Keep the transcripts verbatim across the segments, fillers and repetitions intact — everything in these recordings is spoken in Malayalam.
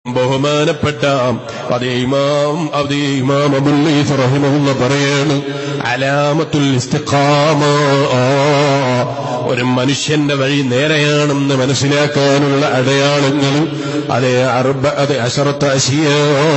ബഹുമാനപ്പെട്ട അതേ ഇമാം അതേ ഇമാം അബുൽ ഈസ് റഹിമഹുല്ലാഹ് പറയാണ്, അലാമത്തുൽ ഇസ്തിഖാമ, ഒരു മനുഷ്യന്റെ വഴി നേരെയാണെന്ന് മനസ്സിലാക്കാനുള്ള അടയാളങ്ങൾ അതേ അർബഅത അശറത അശിയാ,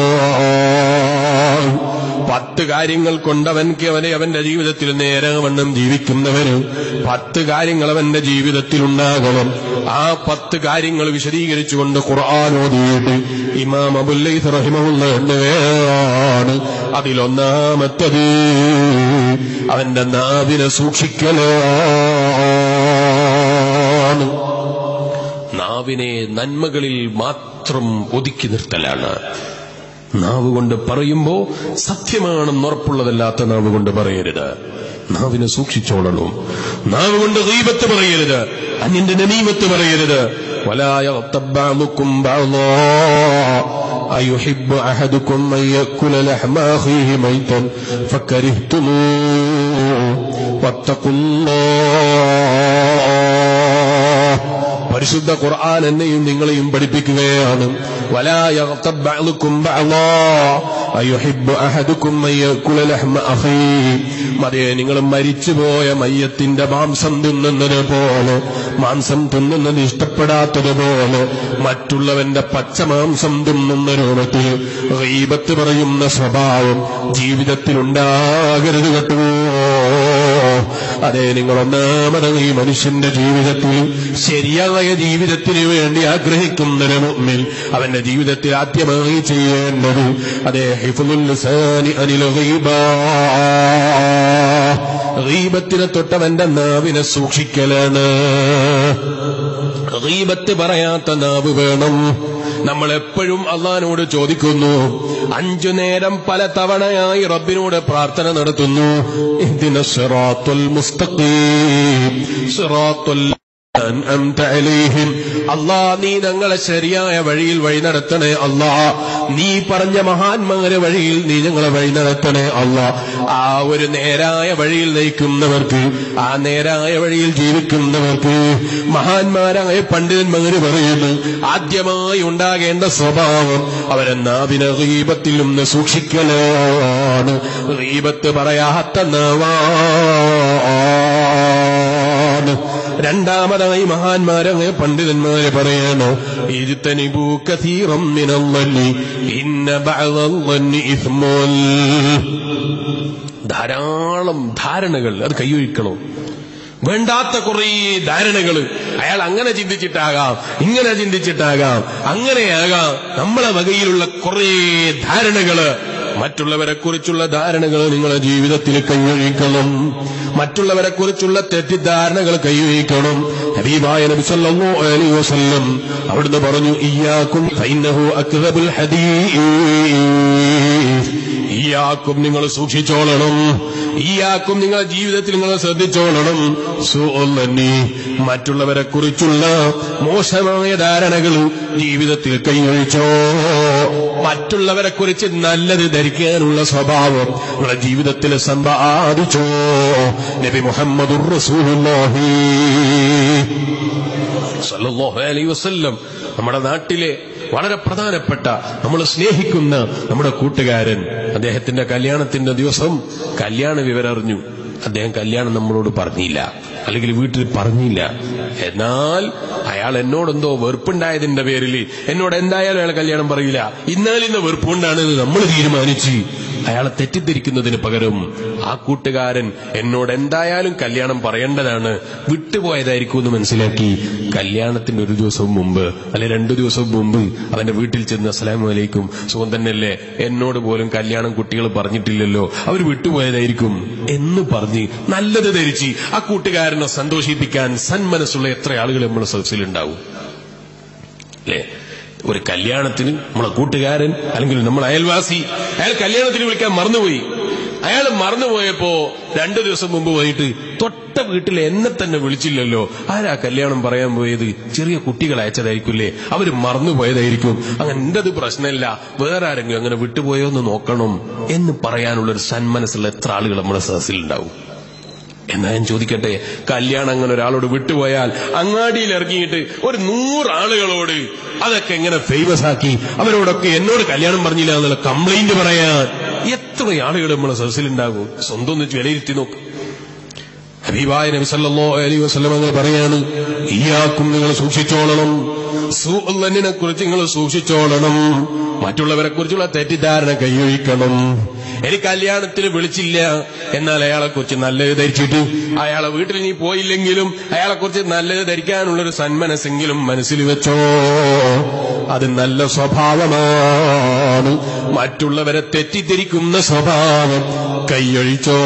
പത്ത് കാര്യങ്ങൾ കൊണ്ടവൻക്ക് അവനെ അവന്റെ ജീവിതത്തിൽ നേരവണ്ണം ജീവിക്കുന്നവന് പത്ത് കാര്യങ്ങൾ അവന്റെ ജീവിതത്തിൽ ഉണ്ടാകണം. ആ പത്ത് കാര്യങ്ങൾ വിശദീകരിച്ചുകൊണ്ട് ഖുർആൻ ഓതിയിട്ട് ഇമാം അബുൽ ഈസ് റഹിമഹുല്ലാഹ് എന്നുവയാണ്. അതിലൊന്നാമത്തത് അവന്റെ നാവിനെ സൂക്ഷിക്കലാണ്. നാവിനെ നന്മകളിൽ മാത്രം ഒതുക്കി നിർത്തലാണ്. നാവ് കൊണ്ട് പറയുമ്പോ സത്യമാണെന്ന് ഉറപ്പുള്ളതല്ലാത്ത നാവ് കൊണ്ട് പറയരുത്. നാവിനെ സൂക്ഷിച്ചോളണം. നാവ് കൊണ്ട് ഗീബത്ത് പറയരുത്, അന്യന്റെ നമീമത്ത് പറയരുത്. വലാ യഗ്തബ് ബഅ്ദുകും ബഅ്ദാ അയുഹിബ്ബു അഹദുകും അൻ യഅകുല ലഹ്മ അഖീഹി മൈതൻ ഫകരിഹ്തുമൂ വത്തഖുല്ലാഹ്. പരിശുദ്ധ ഖുർആൻ എന്നെയും നിങ്ങളെയും പഠിപ്പിക്കുകയാണ്. വലാ യഗ്തബ് ബഅ്ദുകും ബഅ്ദാ അയുഹിബ്ബു അഹദുകും അൻ യഅകുല ലഹ്മ അഖീഹി. മതേ നിങ്ങൾ മരിച്ചുപോയ മയ്യത്തിന്റെ മാംസം തിന്നുന്നത് പോലെ, മാംസം തിന്നുന്നത് ഇഷ്ടപ്പെടാത്തതുപോലെ മറ്റുള്ളവന്റെ പച്ചമാംസം തിന്നുന്ന രൂപത്തിൽ ഗീബത്ത് പറയുന്ന സ്വഭാവം ജീവിതത്തിൽ ഉണ്ടാകരുത് കേട്ടോ. അതെ, നിങ്ങൾ ഒന്നാമത് ഈ മനുഷ്യന്റെ ജീവിതത്തിൽ ശരിയായ ജീവിതത്തിന് വേണ്ടി ആഗ്രഹിക്കുന്നൊരു മുഅ്മിൻ അവന്റെ ജീവിതത്തിൽ ആദ്യമായി ചെയ്യേണ്ടത് അതെ ഹിഫ്ളുൽ ലിസാനി അനിൽ ഗീബാ, ഗീബത്തിനെ തൊട്ടവന്റെ നാവിനെ സൂക്ഷിക്കലാണ്. ഗീബത്ത് പറയാത്ത നാവ് വേണം. നമ്മൾ എപ്പോഴും അള്ളാഹിനോട് ചോദിക്കുന്നു, അഞ്ചു നേരം പല തവണയായി റബ്ബിനോട് പ്രാർത്ഥന നടത്തുന്നു, ഇഹ്ദിനസ് സിറാത്തുൽ മുസ്തഖീം സിറാത്തുൽ അൻഅംത അലൈഹിം. അല്ലാ, നീ ഞങ്ങളെ ശരിയായ വഴിയിൽ വഴി നടത്തണേ അല്ലാ. നീ പറഞ്ഞ മഹാന്മാരെ വഴിയിൽ നീ ഞങ്ങളെ വഴി നടത്തണേ അല്ലാ. ആ ഒരു നേരായ വഴിയിൽ നയിക്കുന്നവർക്ക്, ആ നേരായ വഴിയിൽ ജീവിക്കുന്നവർക്ക് മഹാന്മാരായ പണ്ഡിതന്മാര് പറയുന്നു, ആദ്യമായി ഉണ്ടാകേണ്ട സ്വഭാവം അവരെ നാവിനെ ഗീബത്തിൽ നിന്ന് സൂക്ഷിക്കലാണ്. ഗീബത്ത് പറയാത്ത നാവാണ്. രണ്ടാമതായി മഹാന്മാരങ്ങ് പണ്ഡിതന്മാരെ പറയണോ, ഇജ്തനിബൂ കസീറം മിനൽ-ളന്നി ഇന്ന ബഅദൽ-ളന്നി ഇസ്മുൻ. ധാരാളം ധാരണകൾ അത് കൈയൊഴിക്കണം. വേണ്ടാത്ത കുറേ ധാരണകൾ. അയാൾ അങ്ങനെ ചിന്തിച്ചിട്ടാകാം, ഇങ്ങനെ ചിന്തിച്ചിട്ടാകാം, അങ്ങനെയാകാം. നമ്മളെ വകയിലുള്ള കുറേ ധാരണകള്, മറ്റുള്ളവരെ കുറിച്ചുള്ള ധാരണകൾ നിങ്ങളുടെ ജീവിതത്തിൽ കൈയൊഴിക്കണം. മറ്റുള്ളവരെ കുറിച്ചുള്ള തെറ്റിദ്ധാരണകൾ കൈയൊഴിക്കണം. ഹബീബായ നബി സല്ലല്ലാഹു അലൈഹി വസല്ലം അവിടുന്ന് പറഞ്ഞു, ഇയ്യാകും ഫഇന്നഹു അക്ദബുൽ ഹദീസ്. ഇയ്യാക്കും നിങ്ങൾ സൂക്ഷിച്ചോളണം, ഇയ്യാക്കും നിങ്ങളുടെ ജീവിതത്തിൽ നിങ്ങൾ ശ്രദ്ധിച്ചോളണം. സുഅല്ലനി, മറ്റുള്ളവരെ കുറിച്ചുള്ള മോശമായ ധാരണകൾ ജീവിതത്തിൽ കൈയൊഴിച്ചോ. മറ്റുള്ളവരെ കുറിച്ച് നല്ലത് ധരിക്കാനുള്ള സ്വഭാവം നിങ്ങളുടെ ജീവിതത്തിൽ സമ്പാദിച്ചോ. നബി മുഹമ്മദുർ റസൂലുള്ളാഹി സല്ലല്ലാഹു അലൈഹി വസല്ലം നമ്മുടെ നാട്ടിലെ വളരെ പ്രധാനപ്പെട്ട, നമ്മൾ സ്നേഹിക്കുന്ന നമ്മുടെ കൂട്ടുകാരൻ, അദ്ദേഹത്തിന്റെ കല്യാണത്തിന്റെ ദിവസം കല്യാണ വിവരം അറിഞ്ഞു. അദ്ദേഹം കല്യാണം നമ്മളോട് പറഞ്ഞില്ല, അല്ലെങ്കിൽ വീട്ടിൽ പറഞ്ഞില്ല. എന്നാൽ അയാൾ എന്നോടെന്തോ വെറുപ്പുണ്ടായതിന്റെ പേരിൽ എന്നോട് എന്തായാലും അയാൾ കല്യാണം പറയില്ല. ഇന്നാലിന്ന് വെറുപ്പുകൊണ്ടാണെന്ന് നമ്മൾ തീരുമാനിച്ച് അയാളെ തെറ്റിദ്ധരിക്കുന്നതിന് പകരം ആ കൂട്ടുകാരൻ എന്നോട് എന്തായാലും കല്യാണം പറയേണ്ടതാണ്, വിട്ടുപോയതായിരിക്കും എന്ന് മനസ്സിലാക്കി കല്യാണത്തിന്റെ ഒരു ദിവസം മുമ്പ് അല്ലെ രണ്ടു ദിവസം മുമ്പ് അവന്റെ വീട്ടിൽ ചെന്ന് അസ്സലാമു അലൈക്കും, സുഖം തന്നെയല്ലേ, എന്നോട് പോലും കല്യാണം കുട്ടികൾ പറഞ്ഞിട്ടില്ലല്ലോ, അവർ വിട്ടുപോയതായിരിക്കും എന്ന് പറഞ്ഞ് നല്ലത് ധരിച്ച് ആ കൂട്ടുകാരനെ സന്തോഷിപ്പിക്കാൻ സന്മനസ്സുള്ള എത്ര ആളുകൾ നമ്മുടെ സദസ്സിലുണ്ടാവും അല്ലേ? ഒരു കല്യാണത്തിന് നമ്മളെ കൂട്ടുകാരൻ അല്ലെങ്കിൽ നമ്മളെ അയൽവാസി അയാൾ കല്യാണത്തിന് വിളിക്കാൻ മറന്നുപോയി. അയാൾ മറന്നുപോയപ്പോ രണ്ടു ദിവസം മുമ്പ് പോയിട്ട് തൊട്ട വീട്ടിൽ എന്നെ തന്നെ വിളിച്ചില്ലല്ലോ, ആരാ കല്യാണം പറയാൻ പോയത്? ചെറിയ കുട്ടികൾ അയച്ചതായിരിക്കില്ലേ, അവര് മറന്നുപോയതായിരിക്കും. അങ്ങനെ എന്റത് പ്രശ്നമില്ല, വേറെ ആരെങ്കിലും അങ്ങനെ വിട്ടുപോയോ എന്ന് നോക്കണം എന്ന് പറയാനുള്ളൊരു സന്മനസ്സുള്ള എത്ര ആളുകൾ നമ്മുടെ സദസ്സിലുണ്ടാവും. എന്നാ ഞാൻ ചോദിക്കട്ടെ, കല്യാണം അങ്ങനെ ഒരാളോട് വിട്ടുപോയാൽ അങ്ങാടിയിൽ ഇറങ്ങിയിട്ട് ഒരു നൂറാളുകളോട് അതൊക്കെ എങ്ങനെ ഫേമസ് ആക്കി അവരോടൊക്കെ എന്നോട് കല്യാണം പറഞ്ഞില്ല എന്നുള്ള കംപ്ലൈന്റ് പറയാൻ എത്ര ആളുകൾ നമ്മളെ സദസ്സിലുണ്ടാകും? സ്വന്തം ഒന്ന് വിലയിരുത്തി നോക്ക്. ഹബീബായ നബി സല്ലല്ലാഹു അലൈഹി വസല്ലം അങ്ങനെ പറയാണ്, ഇയ്യാക്കും നിങ്ങൾ സൂക്ഷിച്ചോളണം, സൂഅന്നെ കുറിച്ച് നിങ്ങൾ സൂക്ഷിച്ചോളണം, മറ്റുള്ളവരെ കുറിച്ചുള്ള തെറ്റിദ്ധാരണ കൈയൊഴിക്കണം. എനിക്ക് കല്യാണത്തിന് വിളിച്ചില്ല, എന്നാൽ അയാളെ കുറിച്ച് നല്ലത് ധരിച്ചിട്ട് അയാളെ വീട്ടിൽ നീ പോയില്ലെങ്കിലും അയാളെ കുറിച്ച് നല്ലത് ധരിക്കാനുള്ളൊരു സന്മനസ്സെങ്കിലും മനസ്സിൽ വെച്ചോ. അത് നല്ല സ്വഭാവമാണ്. മറ്റുള്ളവരെ തെറ്റിദ്ധരിക്കുന്ന സ്വഭാവം കൈയൊഴിച്ചോ.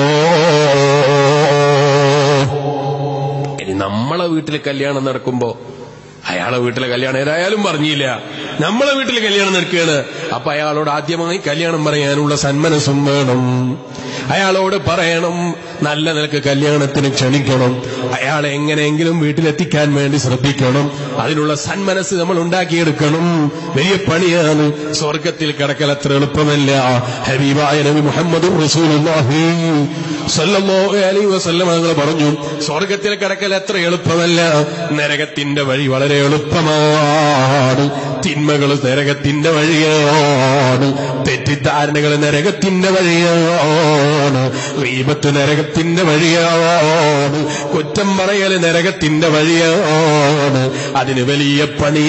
ഇനി നമ്മളെ വീട്ടിൽ കല്യാണം നടക്കുമ്പോ അയാളെ വീട്ടിലെ കല്യാണം ഏതായാലും പറഞ്ഞില്ല, നമ്മളെ വീട്ടിൽ കല്യാണം നടക്കുകയാണ്. അപ്പൊ അയാളോട് ആദ്യമായി കല്യാണം പറയാനുള്ള സന്മനസ്സും വേണം. അയാളോട് പറയണം, നല്ല നിലക്ക് കല്യാണത്തിന് ക്ഷണിക്കണം, അയാളെ എങ്ങനെയെങ്കിലും വീട്ടിലെത്തിക്കാൻ വേണ്ടി ശ്രദ്ധിക്കണം. അതിനുള്ള സന്മനസ് നമ്മൾ ഉണ്ടാക്കിയെടുക്കണം. വലിയ പണിയാണ്. സ്വർഗത്തിൽ കിടക്കൽ അത്ര എളുപ്പമല്ല. ഹബീബായ നബി മുഹമ്മദ് റസൂലുള്ളാഹി സ്വല്ലല്ലാഹു അലൈഹി വസല്ലം തങ്ങൾ പറഞ്ഞു, സ്വർഗത്തിൽ കിടക്കൽ അത്ര എളുപ്പമല്ല, നരകത്തിന്റെ വഴി വളരെ എളുപ്പമാണ്. തിന്മകൾ നരകത്തിന്റെ വഴിയാണ്, തെറ്റിദ്ധാരണകൾ നരകത്തിന്റെ വഴിയാണ്, ഗീബത്ത് നരകത്തിന്റെ വഴിയാണ്, കുറ്റം പറയൽ നരകത്തിന്റെ വഴിയാണ്. അതിന് വലിയ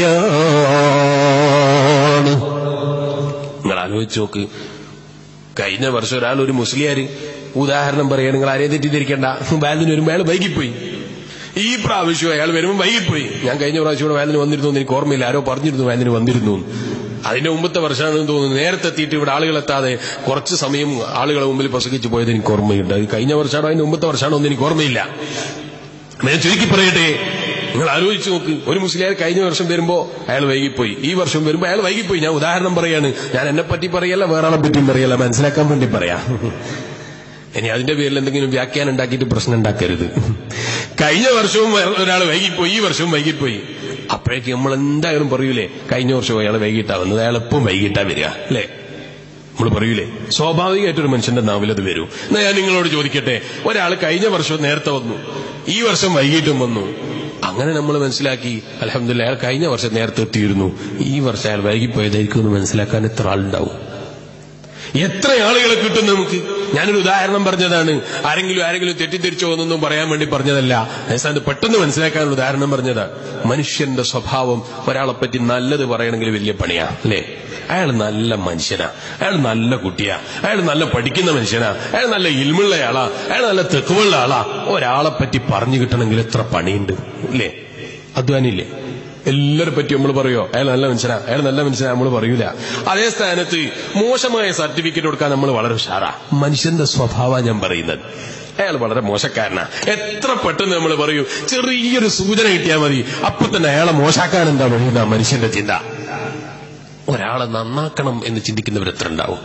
പണിയാണ്. നിങ്ങൾ ആലോചിച്ച് നോക്ക്. കഴിഞ്ഞ വർഷം ഒരാൾ, ഒരു മുസ്ലിയാര്, ഉദാഹരണം പറയാൻ, നിങ്ങൾ ആരെയും തെറ്റിദ്ധരിക്കേണ്ട, ബാലിന് വരുമ്പോൾ അയാൾ വൈകിപ്പോയി. ഈ പ്രാവശ്യം അയാൾ വരുമ്പോൾ വൈകിപ്പോയി. ഞാൻ കഴിഞ്ഞ പ്രാവശ്യം ഇവിടെ വാലിന് വന്നിരുന്നു, എനിക്ക് ഓർമ്മയില്ല, ആരോ പറഞ്ഞിരുന്നു വാലിന് വന്നിരുന്നു. അതിന്റെ മുമ്പത്തെ വർഷമാണെന്ന് തോന്നുന്നു. നേരത്തെ എത്തിയിട്ട് ഇവിടെ ആളുകളെത്താതെ കുറച്ച് സമയം ആളുകളെ മുമ്പിൽ പ്രസംഗിച്ചു പോയത് എനിക്ക് ഓർമ്മയുണ്ട്. അത് കഴിഞ്ഞ വർഷമാണോ അതിന്റെ മുമ്പത്തെ വർഷമാണോ എന്ന് എനിക്ക് ഓർമ്മയില്ല. ഞാൻ ചുരുക്കി പറയട്ടെ, നിങ്ങൾ ആലോചിച്ച് നോക്ക്. ഒരു മുസ്ലിയാർ കഴിഞ്ഞ വർഷം വരുമ്പോ അയാൾ വൈകിപ്പോയി, ഈ വർഷം വരുമ്പോ അയാൾ വൈകിപ്പോയി. ഞാൻ ഉദാഹരണം പറയാണ്, ഞാൻ എന്നെ പറ്റി പറയല്ല, വേറെ ആളെ പറ്റിയും പറയല്ല, മനസ്സിലാക്കാൻ വേണ്ടി പറയാം. ഇനി അതിന്റെ പേരിൽ എന്തെങ്കിലും വ്യാഖ്യാനം ഉണ്ടാക്കിയിട്ട് പ്രശ്നം ഉണ്ടാക്കരുത്. കഴിഞ്ഞ വർഷവും ഒരാൾ വൈകിപ്പോയി, ഈ വർഷവും വൈകിപ്പോയി. അപ്പോഴേക്ക് നമ്മൾ എന്തായാലും പറയൂലേ, കഴിഞ്ഞ വർഷം അയാൾ വൈകിട്ടാ വന്നത്, അയാൾ എപ്പം വൈകിട്ടാ വരിക, അല്ലേ? നമ്മൾ പറയൂലേ, സ്വാഭാവികമായിട്ടൊരു മനുഷ്യന്റെ നാവിലത് വരൂ. എന്നാ ഞാൻ നിങ്ങളോട് ചോദിക്കട്ടെ, ഒരാൾ കഴിഞ്ഞ വർഷം നേരത്തെ വന്നു, ഈ വർഷം വൈകിട്ടും വന്നു. അങ്ങനെ നമ്മൾ മനസ്സിലാക്കി, അൽഹംദുലില്ലാഹ് അയാൾ കഴിഞ്ഞ വർഷം നേരത്തെ എത്തിയിരുന്നു, ഈ വർഷം അയാൾ വൈകിപ്പോയതായിരിക്കും എന്ന് മനസ്സിലാക്കാൻ എത്ര ആളുണ്ടാവും? എത്ര ആളുകളെ കിട്ടും നമുക്ക്? ഞാനൊരു ഉദാഹരണം പറഞ്ഞതാണ്. ആരെങ്കിലും ആരെങ്കിലും തെറ്റിദ്ധരിച്ചോ എന്നൊന്നും പറയാൻ വേണ്ടി പറഞ്ഞതല്ല. അത് പെട്ടെന്ന് മനസ്സിലാക്കാനുള്ള ഉദാഹരണം പറഞ്ഞതാണ്. മനുഷ്യന്റെ സ്വഭാവം ഒരാളെപ്പറ്റി നല്ലത് പറയണമെങ്കിൽ വലിയ പണിയാ, അല്ലേ? അയാൾ നല്ല മനുഷ്യനാ, അയാൾ നല്ല കുട്ടിയാ, അയാൾ നല്ല പഠിക്കുന്ന മനുഷ്യനാ, അയാൾ നല്ല ഇൽമുള്ള ആളാ, അയാൾ നല്ല തെക്കുവുള്ള ആളാ. ഒരാളെപ്പറ്റി പറഞ്ഞു കിട്ടണമെങ്കിൽ എത്ര പണിയുണ്ട്, അല്ലേ? അധ്വാനില്ലേ? എല്ലാവരെ പറ്റി നമ്മൾ പറയോ അയാൾ നല്ല മനുഷ്യനാ, അയാൾ നല്ല മനുഷ്യനാ നമ്മൾ പറയൂല. അതേ സ്ഥാനത്ത് മോശമായ സർട്ടിഫിക്കറ്റ് കൊടുക്കാൻ നമ്മൾ വളരെ ഉഷാറാ. മനുഷ്യന്റെ സ്വഭാവം ഞാൻ പറയുന്നത്. അയാൾ വളരെ മോശക്കാരനാ, എത്ര പെട്ടെന്ന് നമ്മൾ പറയൂ. ചെറിയൊരു സൂചന കിട്ടിയാൽ മതി, അപ്പൊ തന്നെ അയാളെ മോശാക്കാൻ എന്താ വഴിയുന്ന മനുഷ്യന്റെ ചിന്ത. ഒരാളെ നന്നാക്കണം എന്ന് ചിന്തിക്കുന്നവരെത്ര ഉണ്ടാവും?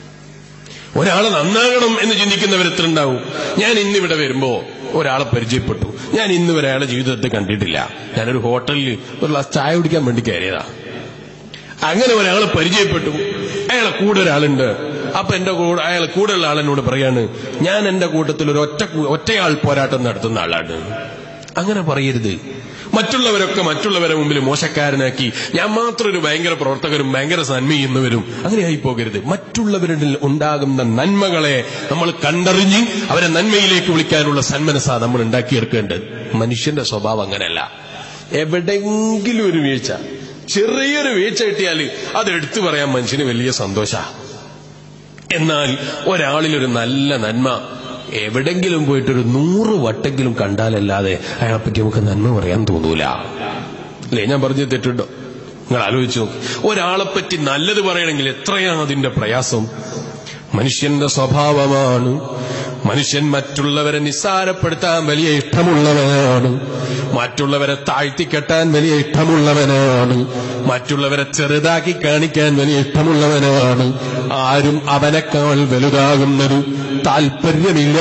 ഒരാളെ നന്നാകണം എന്ന് ചിന്തിക്കുന്നവരെത്ര ഉണ്ടാവും? ഞാൻ ഇന്നിവിടെ വരുമ്പോ ഒരാളെ പരിചയപ്പെട്ടു. ഞാൻ ഇന്ന് വരെ അയാളെ ജീവിതത്തെ കണ്ടിട്ടില്ല. ഞാനൊരു ഹോട്ടലിൽ ഒരു ഗ്ലാസ് ചായ കുടിക്കാൻ വേണ്ടി കയറിയതാ. അങ്ങനെ ഒരാളെ പരിചയപ്പെട്ടു, അയാളെ കൂടെ ഒരാളുണ്ട്. അപ്പൊ എന്റെ കൂടെ അയാളെ കൂടെയുള്ള ആളെന്നോട് പറയാണ്, ഞാൻ എന്റെ കൂട്ടത്തിൽ ഒരു ഒറ്റ ഒറ്റയാൾ പോരാട്ടം നടത്തുന്ന ആളാണ്. അങ്ങനെ പറയരുത്. മറ്റുള്ളവരൊക്കെ മറ്റുള്ളവരെ മുമ്പിൽ മോശക്കാരനാക്കി ഞാൻ മാത്രം ഒരു ഭയങ്കര പ്രവർത്തകരും ഭയങ്കര നന്മ ചെയ്യുന്നവരും അങ്ങനെയായി പോകരുത്. മറ്റുള്ളവരിൽ ഉണ്ടാകുന്ന നന്മകളെ നമ്മൾ കണ്ടറിഞ്ഞ് അവരെ നന്മയിലേക്ക് വിളിക്കാനുള്ള സന്മനസ്സാ നമ്മൾ ഉണ്ടാക്കിയെടുക്കേണ്ടത്. മനുഷ്യന്റെ സ്വഭാവം അങ്ങനെയല്ല. എവിടെയെങ്കിലും ഒരു വീഴ്ച, ചെറിയൊരു വീഴ്ച കിട്ടിയാൽ അത് എടുത്തു പറയാൻ മനുഷ്യന് വലിയ സന്തോഷ. എന്നാൽ ഒരാളിലൊരു നല്ല നന്മ എവിടെങ്കിലും പോയിട്ടൊരു നൂറ് വട്ടെങ്കിലും കണ്ടാലല്ലാതെ അയാളെപ്പറ്റി നമുക്ക് നന്മ പറയാൻ തോന്നൂല, അല്ലേ? ഞാൻ പറഞ്ഞത് തെറ്റുണ്ടോ? നിങ്ങൾ ആലോചിച്ചു. ഒരാളെപ്പറ്റി നല്ലത് പറയണമെങ്കിൽ എത്രയാണ് അതിന്റെ പ്രയാസം. മനുഷ്യന്റെ സ്വഭാവമാണ്. മനുഷ്യൻ മറ്റുള്ളവരെ നിസ്സാരപ്പെടുത്താൻ വലിയ ഇഷ്ടമുള്ളവനാണ്, മറ്റുള്ളവരെ താഴ്ത്തിക്കെട്ടാൻ വലിയ ഇഷ്ടമുള്ളവനാണ്, മറ്റുള്ളവരെ ചെറുതാക്കി കാണിക്കാൻ വലിയ ഇഷ്ടമുള്ളവനാണ്. ആരും അവനേക്കാൾ വലുതാകുന്നത് താല്പര്യമില്ല.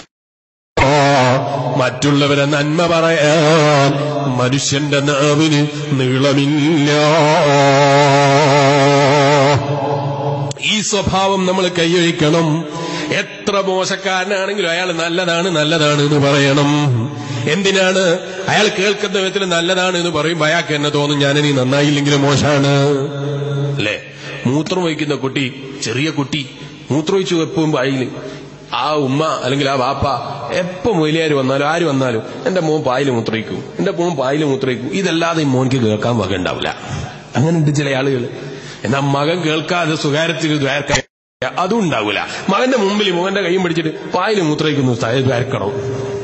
മറ്റുള്ളവരെ നന്മ പറയാൻ മനുഷ്യന്റെ നാവിന് നീളമില്ല. ഈ സ്വഭാവം നമ്മൾ കൈയൊഴിക്കണം. എത്ര മോശക്കാരനാണെങ്കിലും അയാൾ നല്ലതാണ് നല്ലതാണ് എന്ന് പറയണം. എന്തിനാണ്? അയാൾ കേൾക്കുന്ന വിധത്തിൽ നല്ലതാണ് എന്ന് പറയുമ്പോ അയാൾക്ക് എന്നെ തോന്നും ഞാനിനി നന്നായില്ലെങ്കിലും മോശമാണ് അല്ലേ? മൂത്രം ഒഴിക്കുന്ന കുട്ടി, ചെറിയ കുട്ടി മൂത്രമൊഴിച്ചു വെപ്പുമ്പോ അയില് ആ ഉമ്മ അല്ലെങ്കിൽ ആ വാപ്പ എപ്പോ മൊയിലാര് വന്നാലും ആര് വന്നാലും എന്റെ മോൻ പായില് മൂത്രയിക്കും, എന്റെ മോൻ പായില് മൂത്രയിക്കും, ഇതല്ലാതെ ഈ മോനിക്ക് കേൾക്കാൻ വക ഉണ്ടാവില്ല. അങ്ങനെയുണ്ട് ചില ആളുകൾ. എന്നാ മകൻ കേൾക്കാതെ സ്വകാര്യത്തിൽ ദ്വാരക്കാൻ അതും ഉണ്ടാവില്ല. മകന്റെ മുമ്പിൽ മോന്റെ കൈയും പിടിച്ചിട്ട് പായില് മൂത്രയിക്കുന്നു ദ്വാരക്കണം.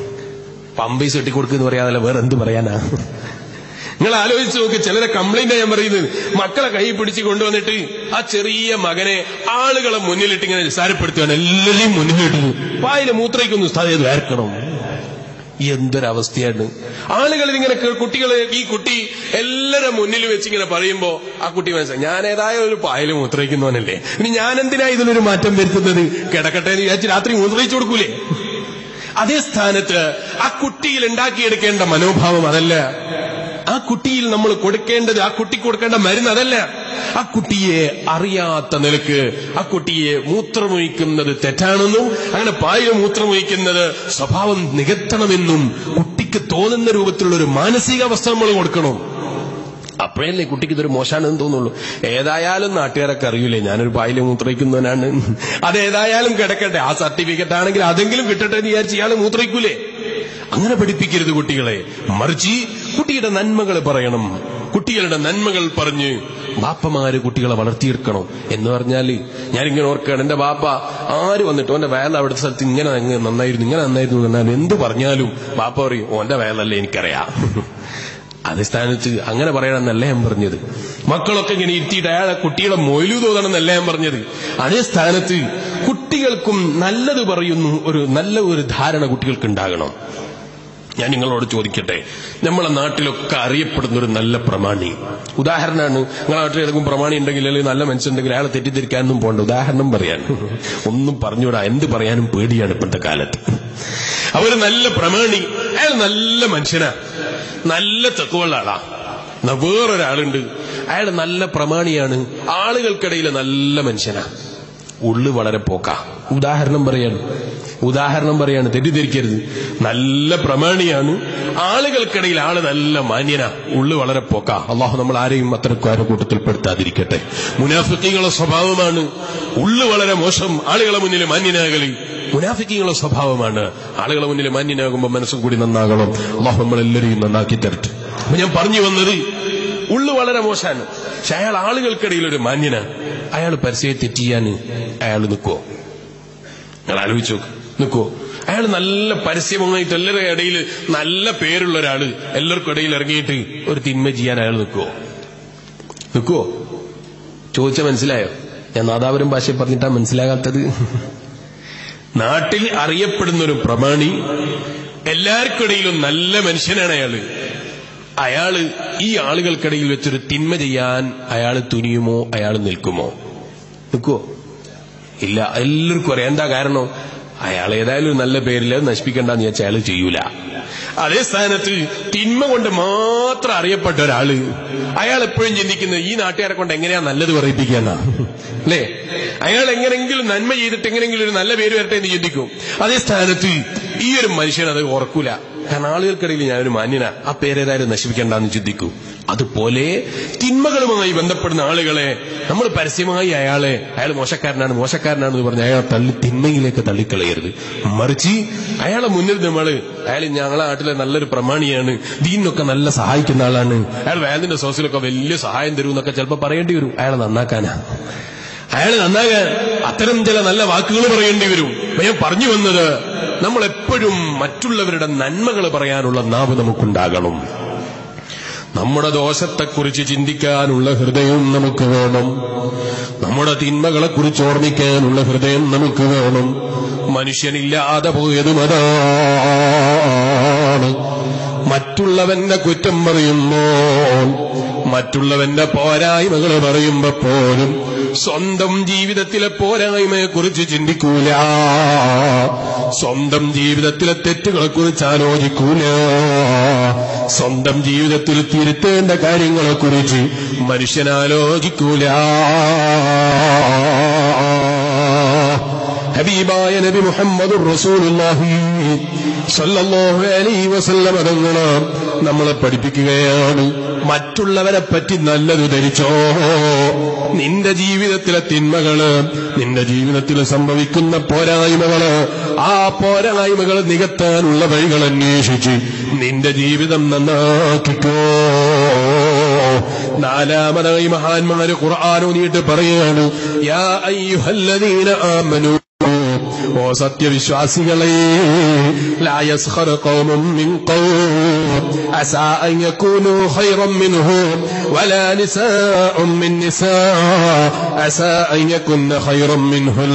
പമ്പീസ് കെട്ടിക്കൊടുക്കുന്ന പറയാതല്ല വേറെ എന്ത് പറയാനാ? നിങ്ങൾ ആലോചിച്ച് നോക്ക്. ചിലരെ കംപ്ലൈന്റ് ഞാൻ പറയുന്നത്, മക്കളെ കൈ പിടിച്ച് കൊണ്ടുവന്നിട്ട് ആ ചെറിയ മകനെ ആളുകളെ മുന്നിലിട്ട് ഇങ്ങനെ നിസ്സാരപ്പെടുത്തുകയാണ്. എല്ലാവരെയും മുന്നിലിട്ട് പായില് മൂത്രയ്ക്കൊന്ന് ഉസ്താദ് വേർക്കണം. എന്തൊരവസ്ഥയാണ്. ആളുകളിൽ ഇങ്ങനെ കുട്ടികളെ ഈ കുട്ടി എല്ലാവരുടെ മുന്നിൽ വെച്ചിങ്ങനെ പറയുമ്പോ ആ കുട്ടി മനസ്സിലായി ഞാൻ ഏതായാലും ഒരു പായല് മൂത്രയ്ക്കുന്നവനല്ലേ, ഇനി ഞാൻ എന്തിനാ ഇതിലൊരു മാറ്റം വരുത്തുന്നത്? കിടക്കട്ടെ എന്ന് വിചാരിച്ച് രാത്രി മൂത്രയിച്ചു കൊടുക്കൂലേ? അതേ സ്ഥാനത്ത് ആ കുട്ടിയിൽ ഉണ്ടാക്കിയെടുക്കേണ്ട മനോഭാവം അതല്ല. ആ കുട്ടിയിൽ നമ്മൾ കൊടുക്കേണ്ടത്, ആ കുട്ടിക്ക് കൊടുക്കേണ്ട മരുന്ന് അതല്ല. ആ കുട്ടിയെ അറിയാത്ത നിലക്ക് ആ കുട്ടിയെ മൂത്രമൊഴിക്കുന്നത് തെറ്റാണെന്നും അങ്ങനെ പായ മൂത്രമൊഴിക്കുന്നത് സ്വഭാവം നികത്തണമെന്നും കുട്ടിക്ക് തോന്നുന്ന രൂപത്തിലുള്ള ഒരു മാനസികാവസ്ഥ നമ്മൾ കൊടുക്കണം. അപ്പോഴല്ലേ കുട്ടിക്ക് ഇതൊരു മോശമാണെന്ന് തോന്നുള്ളൂ. ഏതായാലും നാട്ടുകാരൊക്കെ അറിയൂലേ ഞാനൊരു പായില് മൂത്രയിക്കുന്നവനാണ്, അതേതായാലും കിടക്കട്ടെ, ആ സർട്ടിഫിക്കറ്റ് ആണെങ്കിൽ അതെങ്കിലും കിട്ടട്ടെ എന്ന് വിചാരിച്ച് ഇയാൾ മൂത്രയിക്കൂലേ? അങ്ങനെ പഠിപ്പിക്കരുത് കുട്ടികളെ. മറിച്ച് കുട്ടിയുടെ നന്മകൾ പറയണം. കുട്ടികളുടെ നന്മകൾ പറഞ്ഞ് ബാപ്പമാര് കുട്ടികളെ വളർത്തിയെടുക്കണം. എന്ന് പറഞ്ഞാല് ഞാനിങ്ങനെ ഓർക്കുകയാണ്, എന്റെ ബാപ്പ ആര് വന്നിട്ട് ഓന്റെ വേല അവിടുത്തെ സ്ഥലത്ത് ഇങ്ങനെ നന്നായിരുന്നു ഇങ്ങനെ നന്നായിരുന്നു പറഞ്ഞാലും എന്ത് പറഞ്ഞാലും ബാപ്പ പറയും ഓന്റെ വേലല്ലേ എനിക്കറിയാം. അതേ സ്ഥാനത്ത് അങ്ങനെ പറയണമെന്നല്ല ഞാൻ പറഞ്ഞത്. മക്കളൊക്കെ ഇങ്ങനെ ഇരുത്തിയിട്ട് അയാളെ കുട്ടികളെ മൊയിലു തോന്നണമെന്നല്ല ഞാൻ പറഞ്ഞത്. അതേ സ്ഥാനത്ത് കുട്ടികൾക്കും നല്ലത് പറയുന്നു ഒരു നല്ല ഒരു ധാരണ കുട്ടികൾക്ക് ഉണ്ടാകണം. ഞാൻ നിങ്ങളോട് ചോദിക്കട്ടെ, നമ്മളെ നാട്ടിലൊക്കെ അറിയപ്പെടുന്ന ഒരു നല്ല പ്രമാണി ഉദാഹരണമാണ്. നിങ്ങളെ നാട്ടിൽ ഏതെങ്കിലും പ്രമാണി ഉണ്ടെങ്കിൽ അല്ലെങ്കിൽ നല്ല മനുഷ്യനുണ്ടെങ്കിൽ അയാളെ തെറ്റിദ്ധരിക്കാനൊന്നും പോകണ്ട. ഉദാഹരണം പറയാൻ ഒന്നും പറഞ്ഞുകൂടാ, എന്ത് പറയാനും പേടിയാണ് ഇപ്പോഴത്തെ കാലത്ത്. അവര് നല്ല പ്രമാണി, അയാൾ നല്ല മനുഷ്യനാ, നല്ല തെക്കുള്ള ആളാ. എന്നാ വേറൊരാളുണ്ട്, അയാൾ നല്ല പ്രമാണിയാണ്, ആളുകൾക്കിടയിൽ നല്ല മനുഷ്യനാ, ഉള്ളു വളരെ പോക്കാ. ഉദാഹരണം പറയാണ് ഉദാഹരണം പറയാണ് തെറ്റിദ്ധരിക്കരുത്. നല്ല പ്രമാണിയാണ്, ആളുകൾക്കിടയിൽ ആള് നല്ല മാന്യനാ, ഉള്ളു വളരെ പോക്കാ. അള്ളാഹു നമ്മൾ ആരെയും അത്തരക്കാരുടെ കൂട്ടത്തിൽപ്പെടുത്താതിരിക്കട്ടെ. മുനാഫിക്കീങ്ങളുടെ സ്വഭാവമാണ് ഉള്ളു വളരെ മോശം, ആളുകളെ മുന്നിൽ മാന്യനാകലി. മുനാഫിക്കീങ്ങളുടെ സ്വഭാവമാണ് ആളുകളെ മുന്നിൽ മാന്യനാകുമ്പോൾ മനസ്സും കൂടി നന്നാകണം. അള്ളാഹു നമ്മളെല്ലാവരെയും നന്നാക്കി തരട്ടെ. അപ്പൊ ഞാൻ പറഞ്ഞു വന്നത്, ഉള്ളു വളരെ മോശമാണ്, പക്ഷെ അയാൾ ആളുകൾക്കിടയിൽ ഒരു മാന്യനാണ്. അയാൾ പരസ്യം തെറ്റിയാന് അയാൾ നിൽക്കുവോ? നിങ്ങൾ ആലോചിച്ചു നിൽക്കുവോ? അയാൾ നല്ല പരസ്യമായിട്ട് എല്ലാവരുടെ ഇടയിൽ നല്ല പേരുള്ള ഒരാള് എല്ലാവർക്കും ഇടയിൽ ഇറങ്ങിയിട്ട് ഒരു തിന്മ ചെയ്യാൻ അയാൾ നിൽക്കുവോ? നിൽക്കുവോ? ചോദിച്ചാൽ മനസ്സിലായോ? ഞാൻ നാദാപുരം ഭാഷ പറഞ്ഞിട്ടാ മനസ്സിലാകാത്തത്. നാട്ടിൽ അറിയപ്പെടുന്ന ഒരു പ്രമാണി, എല്ലാവർക്കും ഇടയിലും നല്ല മനുഷ്യനാണ് അയാള്. അയാള് ഈ ആളുകൾക്കിടയിൽ വെച്ചൊരു തിന്മ ചെയ്യാൻ അയാൾ തുനിയുമോ? അയാൾ നിൽക്കുമോ? നിൽക്കുവോ? ഇല്ല. എല്ലാവർക്കും അറിയാം. എന്താ കാരണം? അയാൾ ഏതായാലും നല്ല പേരിൽ നശിപ്പിക്കണ്ടെന്ന് വെച്ചാൽ അയാൾ ചെയ്യൂല. അതേ സ്ഥാനത്ത് തിന്മ കൊണ്ട് മാത്രം അറിയപ്പെട്ട ഒരാള്, അയാൾ എപ്പോഴും ചിന്തിക്കുന്നത് ഈ നാട്ടുകാരെ കൊണ്ട് എങ്ങനെയാ നല്ലത് പറയിപ്പിക്കാന്നാ അല്ലേ? അയാൾ എങ്ങനെങ്കിലും നന്മ ചെയ്തിട്ട് എങ്ങനെങ്കിലും ഒരു നല്ല പേര് വരട്ടെ എന്ന് ചിന്തിക്കും. അതേ സ്ഥാനത്ത് ഈ ഒരു മനുഷ്യൻ അത് ഓർക്കൂല. കാരണം ആളുകൾക്കിടയിൽ ഞാനൊരു മാന്യനാ, ആ പേരേതായാലും നശിപ്പിക്കണ്ടെന്ന് ചിന്തിക്കൂ. അതുപോലെ തിന്മകളുമായി ബന്ധപ്പെടുന്ന ആളുകളെ നമ്മൾ പരസ്യമായി അയാളെ അയാൾ മോശക്കാരനാണ് മോശക്കാരനാണെന്ന് പറഞ്ഞ് അയാളെ തള്ളി തിന്മയിലേക്ക് തള്ളിക്കളയരുത്. മറിച്ച് അയാളെ മുന്നിൽ നമ്മൾ അയാൾ ഞങ്ങളെ നാട്ടിലെ നല്ലൊരു പ്രമാണിയാണ്, ദീനിനൊക്കെ നല്ല സഹായിക്കുന്ന ആളാണ്, അയാൾ വേദന്റെ സോസിലൊക്കെ വലിയ സഹായം തരൂ എന്നൊക്കെ ചിലപ്പോൾ പറയേണ്ടി വരും. അയാളെ നന്നാക്കാനാ, അയാൾ നന്നാകാൻ അത്തരം ചില നല്ല വാക്കുകൾ പറയേണ്ടി വരും. ഞാൻ പറഞ്ഞു വന്നത്, നമ്മളെപ്പോഴും മറ്റുള്ളവരുടെ നന്മകൾ പറയാനുള്ള നാവ് നമുക്കുണ്ടാകണം. നമ്മുടെ ദോഷത്തെക്കുറിച്ച് ചിന്തിക്കാനുള്ള ഹൃദയം നമുക്ക് വേണം. നമ്മുടെ തിന്മകളെക്കുറിച്ച് ഓർമ്മിക്കാനുള്ള ഹൃദയം നമുക്ക് വേണം. മനുഷ്യനില്ലാതെ പോയതും അതാണ്. മറ്റുള്ളവന്റെ കുറ്റം പറയുമ്പോൾ, മറ്റുള്ളവന്റെ പോരായ്മകൾ പറയുമ്പോ പോലും സ്വന്തം ജീവിതത്തിലെ പോരായ്മയെക്കുറിച്ച് ചിന്തിക്കൂല, സ്വന്തം ജീവിതത്തിലെ തെറ്റുകളെക്കുറിച്ച് ആലോചിക്കൂല, സ്വന്തം ജീവിതത്തിൽ തിരുത്തേണ്ട കാര്യങ്ങളെക്കുറിച്ച് മനുഷ്യനാലോചിക്കൂല. ഹബീബായ നബി മുഹമ്മദുർ റസൂലുള്ളാഹി സ്വല്ലല്ലാഹു അലൈഹി വസല്ലം തങ്ങൾ നമ്മളെ പഠിപ്പിക്കുകയാണ്, മറ്റുള്ളവരെ പറ്റി നല്ലത് ധരിച്ചോ. നിന്റെ ജീവിതത്തിലെ തിന്മകള്, നിന്റെ ജീവിതത്തിൽ സംഭവിക്കുന്ന പോരായ്മകള്, ആ പോരായ്മകൾ നികത്താനുള്ള വഴികൾ അന്വേഷിച്ച് നിന്റെ ജീവിതം നന്നാക്കിക്കോ. നാലാമതായി മഹാന്മാര് ഖുർആൻ ഓതിയിട്ട് പറയാണ്, യാ അയ്യുഹല്ലദീന ആമനൂ, ഓ സത്യവിശ്വാസികളെ, ലാ യസ്ഖർ ഖൗമും മിൻ ഖൗം അസാ അൻ യകൂനൂ ഖൈറൻ മിൻഹും വലാ നിസാഉം മിൻ നിസാ അസാ അൻ യകുന്ന ഖൈറൻ മിൻഹുൻ.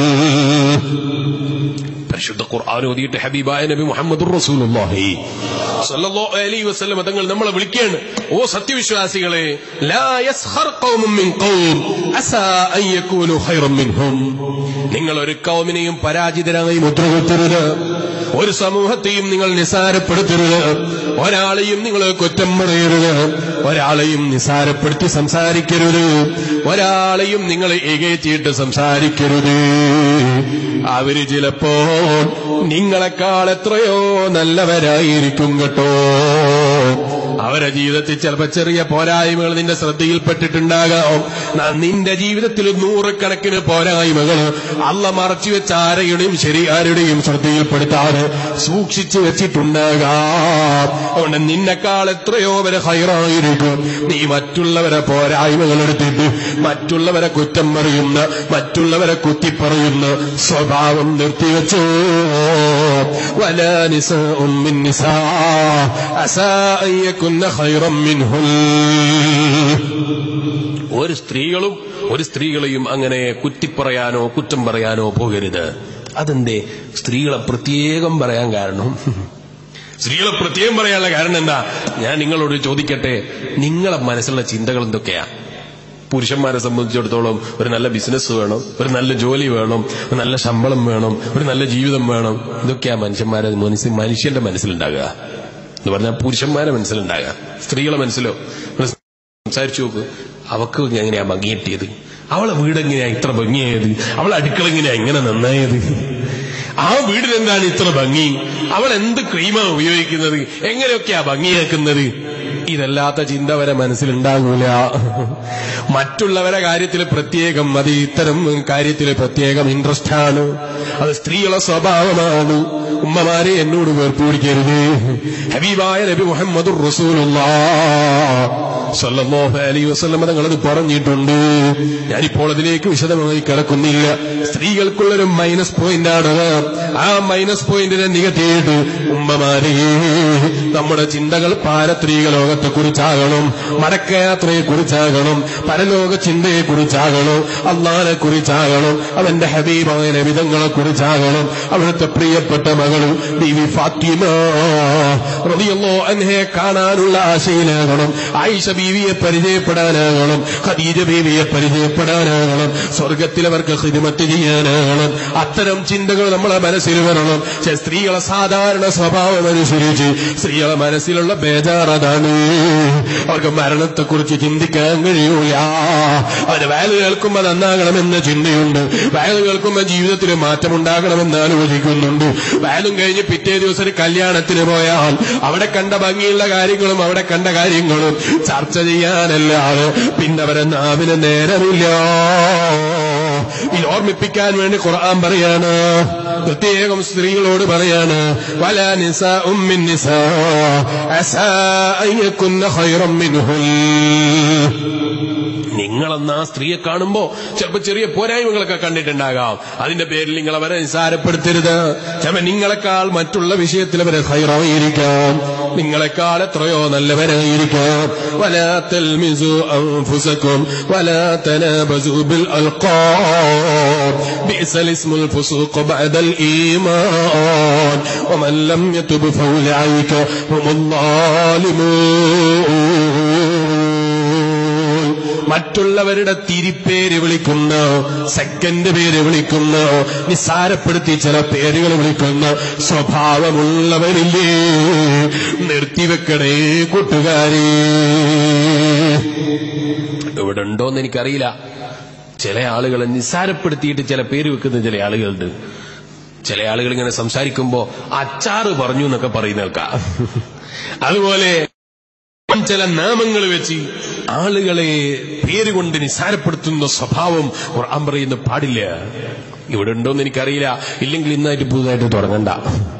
പരിശുദ്ധ ഖുർആൻ ഓതിയിട്ട് ഹബീബായ നബി മുഹമ്മദുർ റസൂലുള്ളാഹി സ്വല്ലല്ലാഹു അലൈഹി വസല്ലം തങ്ങൾ നമ്മളെ വിളിക്കുകയാണ്, ഓ സത്യവിശ്വാസികളെ, ലാ യസ്ഖർ ഖൗമും മിൻ ഖൗം അസാ അൻ യകൂനൂ ഖൈറൻ മിൻഹും. നിങ്ങൾ ഒരു ഖൗമിനെയും പരാജിതരായി മുദ്രകുത്തരുത്, ഒരു സമൂഹത്തെയും നിങ്ങൾ നിസാരപ്പെടുത്തരുത്, ഒരാളെയും നിങ്ങൾ കുറ്റം പറയരുത്, ഒരാളെയും നിസാരപ്പെടുത്തി സംസാരിക്കരുത്, ഒരാളെയും നിങ്ങൾ ഏകേറ്റിയിട്ട് സംസാരിക്കരുത്. അവര് ചിലപ്പോൾ നിങ്ങളെക്കാൾ എത്രയോ നല്ലവരായിരിക്കും കേട്ടോ. അവരുടെ ജീവിതത്തിൽ ചിലപ്പോൾ ചെറിയ പോരായ്മകൾ നിന്റെ ശ്രദ്ധയിൽപ്പെട്ടിട്ടുണ്ടാകാം. നിന്റെ ജീവിതത്തിൽ നൂറുകണക്കിന് പോരായ്മകൾ അള്ളാഹ് മറച്ചു വെച്ച ആരുടെയും ശരി ആരുടെയും ശ്രദ്ധയിൽപ്പെടുത്താതെ സൂക്ഷിച്ചു വെച്ചിട്ടുണ്ടാകാം. അതുകൊണ്ട് നിന്നെക്കാൾ എത്രയോ വരെ ഹൈറായിരിക്കും നീ മറ്റുള്ളവരെ പോരായ്മകൾ എടുത്തിട്ട് മറ്റുള്ളവരെ കുറ്റം പറയുന്ന, മറ്റുള്ളവരെ കുത്തിപ്പറയുന്ന സ്വഭാവം നിർത്തിവെച്ചു. വലാ നിസാഉം മിൻ നിസാ അസാ അൻ യകുന്ന ഖൈറൻ മിൻഹുൻ. ഒരു സ്ത്രീകളും ഒരു സ്ത്രീകളെയും അങ്ങനെ കുത്തിപ്പറയാനോ കുറ്റം പറയാനോ പോകരുത്. അതെന്തേ സ്ത്രീകളെ പ്രത്യേകം പറയാൻ കാരണം? സ്ത്രീകളെ പ്രത്യേകം പറയാനുള്ള കാരണം എന്താ? ഞാൻ നിങ്ങളോട് ചോദിക്കട്ടെ, നിങ്ങളെ മനസ്സിലുള്ള ചിന്തകൾ എന്തൊക്കെയാ? പുരുഷന്മാരെ സംബന്ധിച്ചിടത്തോളം ഒരു നല്ല ബിസിനസ് വേണം, ഒരു നല്ല ജോലി വേണം, ഒരു നല്ല ശമ്പളം വേണം, ഒരു നല്ല ജീവിതം വേണം. ഇതൊക്കെയാ മനുഷ്യന്മാരെ മനസ്സിൽ മനുഷ്യന്റെ മനസ്സിലുണ്ടാകുക എന്ന് പറഞ്ഞാൽ പുരുഷന്മാരെ മനസ്സിലുണ്ടാകുക. സ്ത്രീകളെ മനസ്സിലോ സംസാരിച്ചു നോക്ക്, അവക്ക് എങ്ങനെയാ ഭംഗി കിട്ടിയത്, അവളെ വീടെങ്ങനെയാ ഇത്ര ഭംഗിയായത്, അവളെ അടുക്കള എങ്ങനെയാ ഇങ്ങനെ നന്നായത്, ആ വീടിനെന്താണ് ഇത്ര ഭംഗി, അവൾ എന്ത് ക്രീമാ ഉപയോഗിക്കുന്നത്, എങ്ങനെയൊക്കെയാ ഭംഗിയാക്കുന്നത്. ഇതല്ലാത്ത ചിന്ത വരെ മനസ്സിലുണ്ടാകൂല. മറ്റുള്ളവരെ കാര്യത്തിൽ പ്രത്യേകം, അത് ഇത്തരം കാര്യത്തിൽ പ്രത്യേകം ഇൻട്രസ്റ്റ് ആണ്. അത് സ്ത്രീകളുടെ സ്വഭാവമാണ്. ഉമ്മമാരെ എന്നോട് വേർപ്പുപിടിക്കരുത്. ഹബീബായ നബി മുഹമ്മദുർ റസൂലുള്ളാഹി സ്വല്ലല്ലാഹു അലൈഹി വസല്ലം തങ്ങളത് പറഞ്ഞിട്ടുണ്ട്. ഞാനിപ്പോൾ അതിലേക്ക് വിശദമായി കിടക്കുന്നില്ല. സ്ത്രീകൾക്കുള്ളൊരു മൈനസ് പോയിന്റ് ആണ്. ആ മൈനസ് പോയിന്റിനെ നികത്തിയിട്ട് ഉമ്മമാരെ, നമ്മുടെ ചിന്തകൾ പാരത്രിക ലോകത്തെക്കുറിച്ചാകണം, മടക്കയാത്രയെക്കുറിച്ചാകണം, പരലോക ചിന്തയെക്കുറിച്ചാകണം, അള്ളാഹിനെ കുറിച്ചാകണം, അവന്റെ ഹബീബായ നബി തങ്ങളെ കുറിച്ചാകണം. അവിടുത്തെ പ്രിയപ്പെട്ട മകളും ബീവി ഫാത്തിമ റളിയല്ലാഹു അൻഹയെ കാണാനുള്ള ആശയിലാകണം, ആയിഷ ബീവിയെ പരിചയപ്പെടാനാകണം, ഖദീജ ബീവിയെ പരിചയപ്പെടാനാകണം, സ്വർഗത്തിലവർക്ക് ഖിദ്മത്ത് ചെയ്യാനാകണം. അത്തരം ചിന്തകൾ നമ്മളെ മനസ്സിൽ വരണം. പക്ഷെ സ്ത്രീകളെ സാധാരണ സ്വഭാവം അനുസരിച്ച് സ്ത്രീകളെ മനസ്സിലുള്ള ബേജാറതാണ്. അവർക്ക് മരണത്തെക്കുറിച്ച് ചിന്തിക്കാൻ കഴിയൂല. അവര് വയല് കേൾക്കുമ്പോൾ നന്നാകണമെന്ന ചിന്തയുണ്ട്, വയല് കേൾക്കുമ്പോൾ ജീവിതത്തിൽ മാറ്റമുണ്ടാകണമെന്ന് ആലോചിക്കുന്നുണ്ട്. വയലും കഴിഞ്ഞ് പിറ്റേ ദിവസം ഒരു കല്യാണത്തിന് പോയാൽ അവിടെ കണ്ട ഭംഗിയുള്ള കാര്യങ്ങളും അവിടെ കണ്ട കാര്യങ്ങളും ചർച്ച ചെയ്യാനല്ലാതെ പിന്നെ അവരെ നാവിന് നേരമില്ല. ഇത് ഓർമ്മിപ്പിക്കാൻ വേണ്ടി ഖുർആൻ പറയാണ്, പ്രത്യേകം സ്ത്രീകളോട് പറയാണ്, വലാ നിസാഉം മിൻ നിസാ അസാ അൻ യകുന്ന ഖൈറൻ മിൻഹുൻ. നിങ്ങളെന്നാ സ്ത്രീയെ കാണുമ്പോ ചിലപ്പോൾ ചെറിയ പോരായ്മകളൊക്കെ കണ്ടിട്ടുണ്ടാകാം. അതിന്റെ പേരിൽ നിങ്ങൾ അവരെ നിസാരപ്പെടുത്തരുത്. ചിലപ്പോൾ നിങ്ങളെക്കാൾ മറ്റുള്ള വിഷയത്തിൽ അവരെ ഖൈറായിരിക്കാം, നിങ്ങളെക്കാൾ എത്രയോ നല്ലവരായിരിക്കാം. വലാ തൽമിസു അൻഫുസകും വലാ തനാബസു ബിൽ അൽഖാബ് ബിഅസൽ ഇസ്മുൽ ഫുസൂഖ് ബഅദൽ ഈമാൻ വമൻ ലം യതുബ് ഫൗലൈക ഹുമുൽ ളാലിമൂൻ. മറ്റുള്ളവരുടെ തിരിപ്പേര് വിളിക്കുന്ന, സെക്കൻഡ് പേര് വിളിക്കുന്ന, നിസ്സാരപ്പെടുത്തി ചില പേരുകൾ വിളിക്കുന്ന സ്വഭാവമുള്ളവരില്ലേ, നിർത്തിവെക്കണേ കൂട്ടുകാരെ. ഇവിടെ ഉണ്ടോന്ന് എനിക്കറിയില്ല. ചില ആളുകളെ നിസ്സാരപ്പെടുത്തിയിട്ട് ചില പേര് വെക്കുന്ന ചില ആളുകളുണ്ട്. ചില ആളുകൾ ഇങ്ങനെ സംസാരിക്കുമ്പോ അച്ചാറ് പറഞ്ഞു എന്നൊക്കെ പറയുന്ന കേൾക്കാം. അതുപോലെ ചില നാമങ്ങൾ വെച്ച് ആളുകളെ പേരുകൊണ്ട് നിസ്സാരപ്പെടുത്തുന്ന സ്വഭാവം ഖുർആൻ പറയുന്ന പാടില്ല. ഇവിടെ ഉണ്ടോന്ന് എനിക്കറിയില്ല, ഇല്ലെങ്കിൽ ഇന്നായിട്ട് പുതുതായിട്ട് തുടങ്ങണ്ട.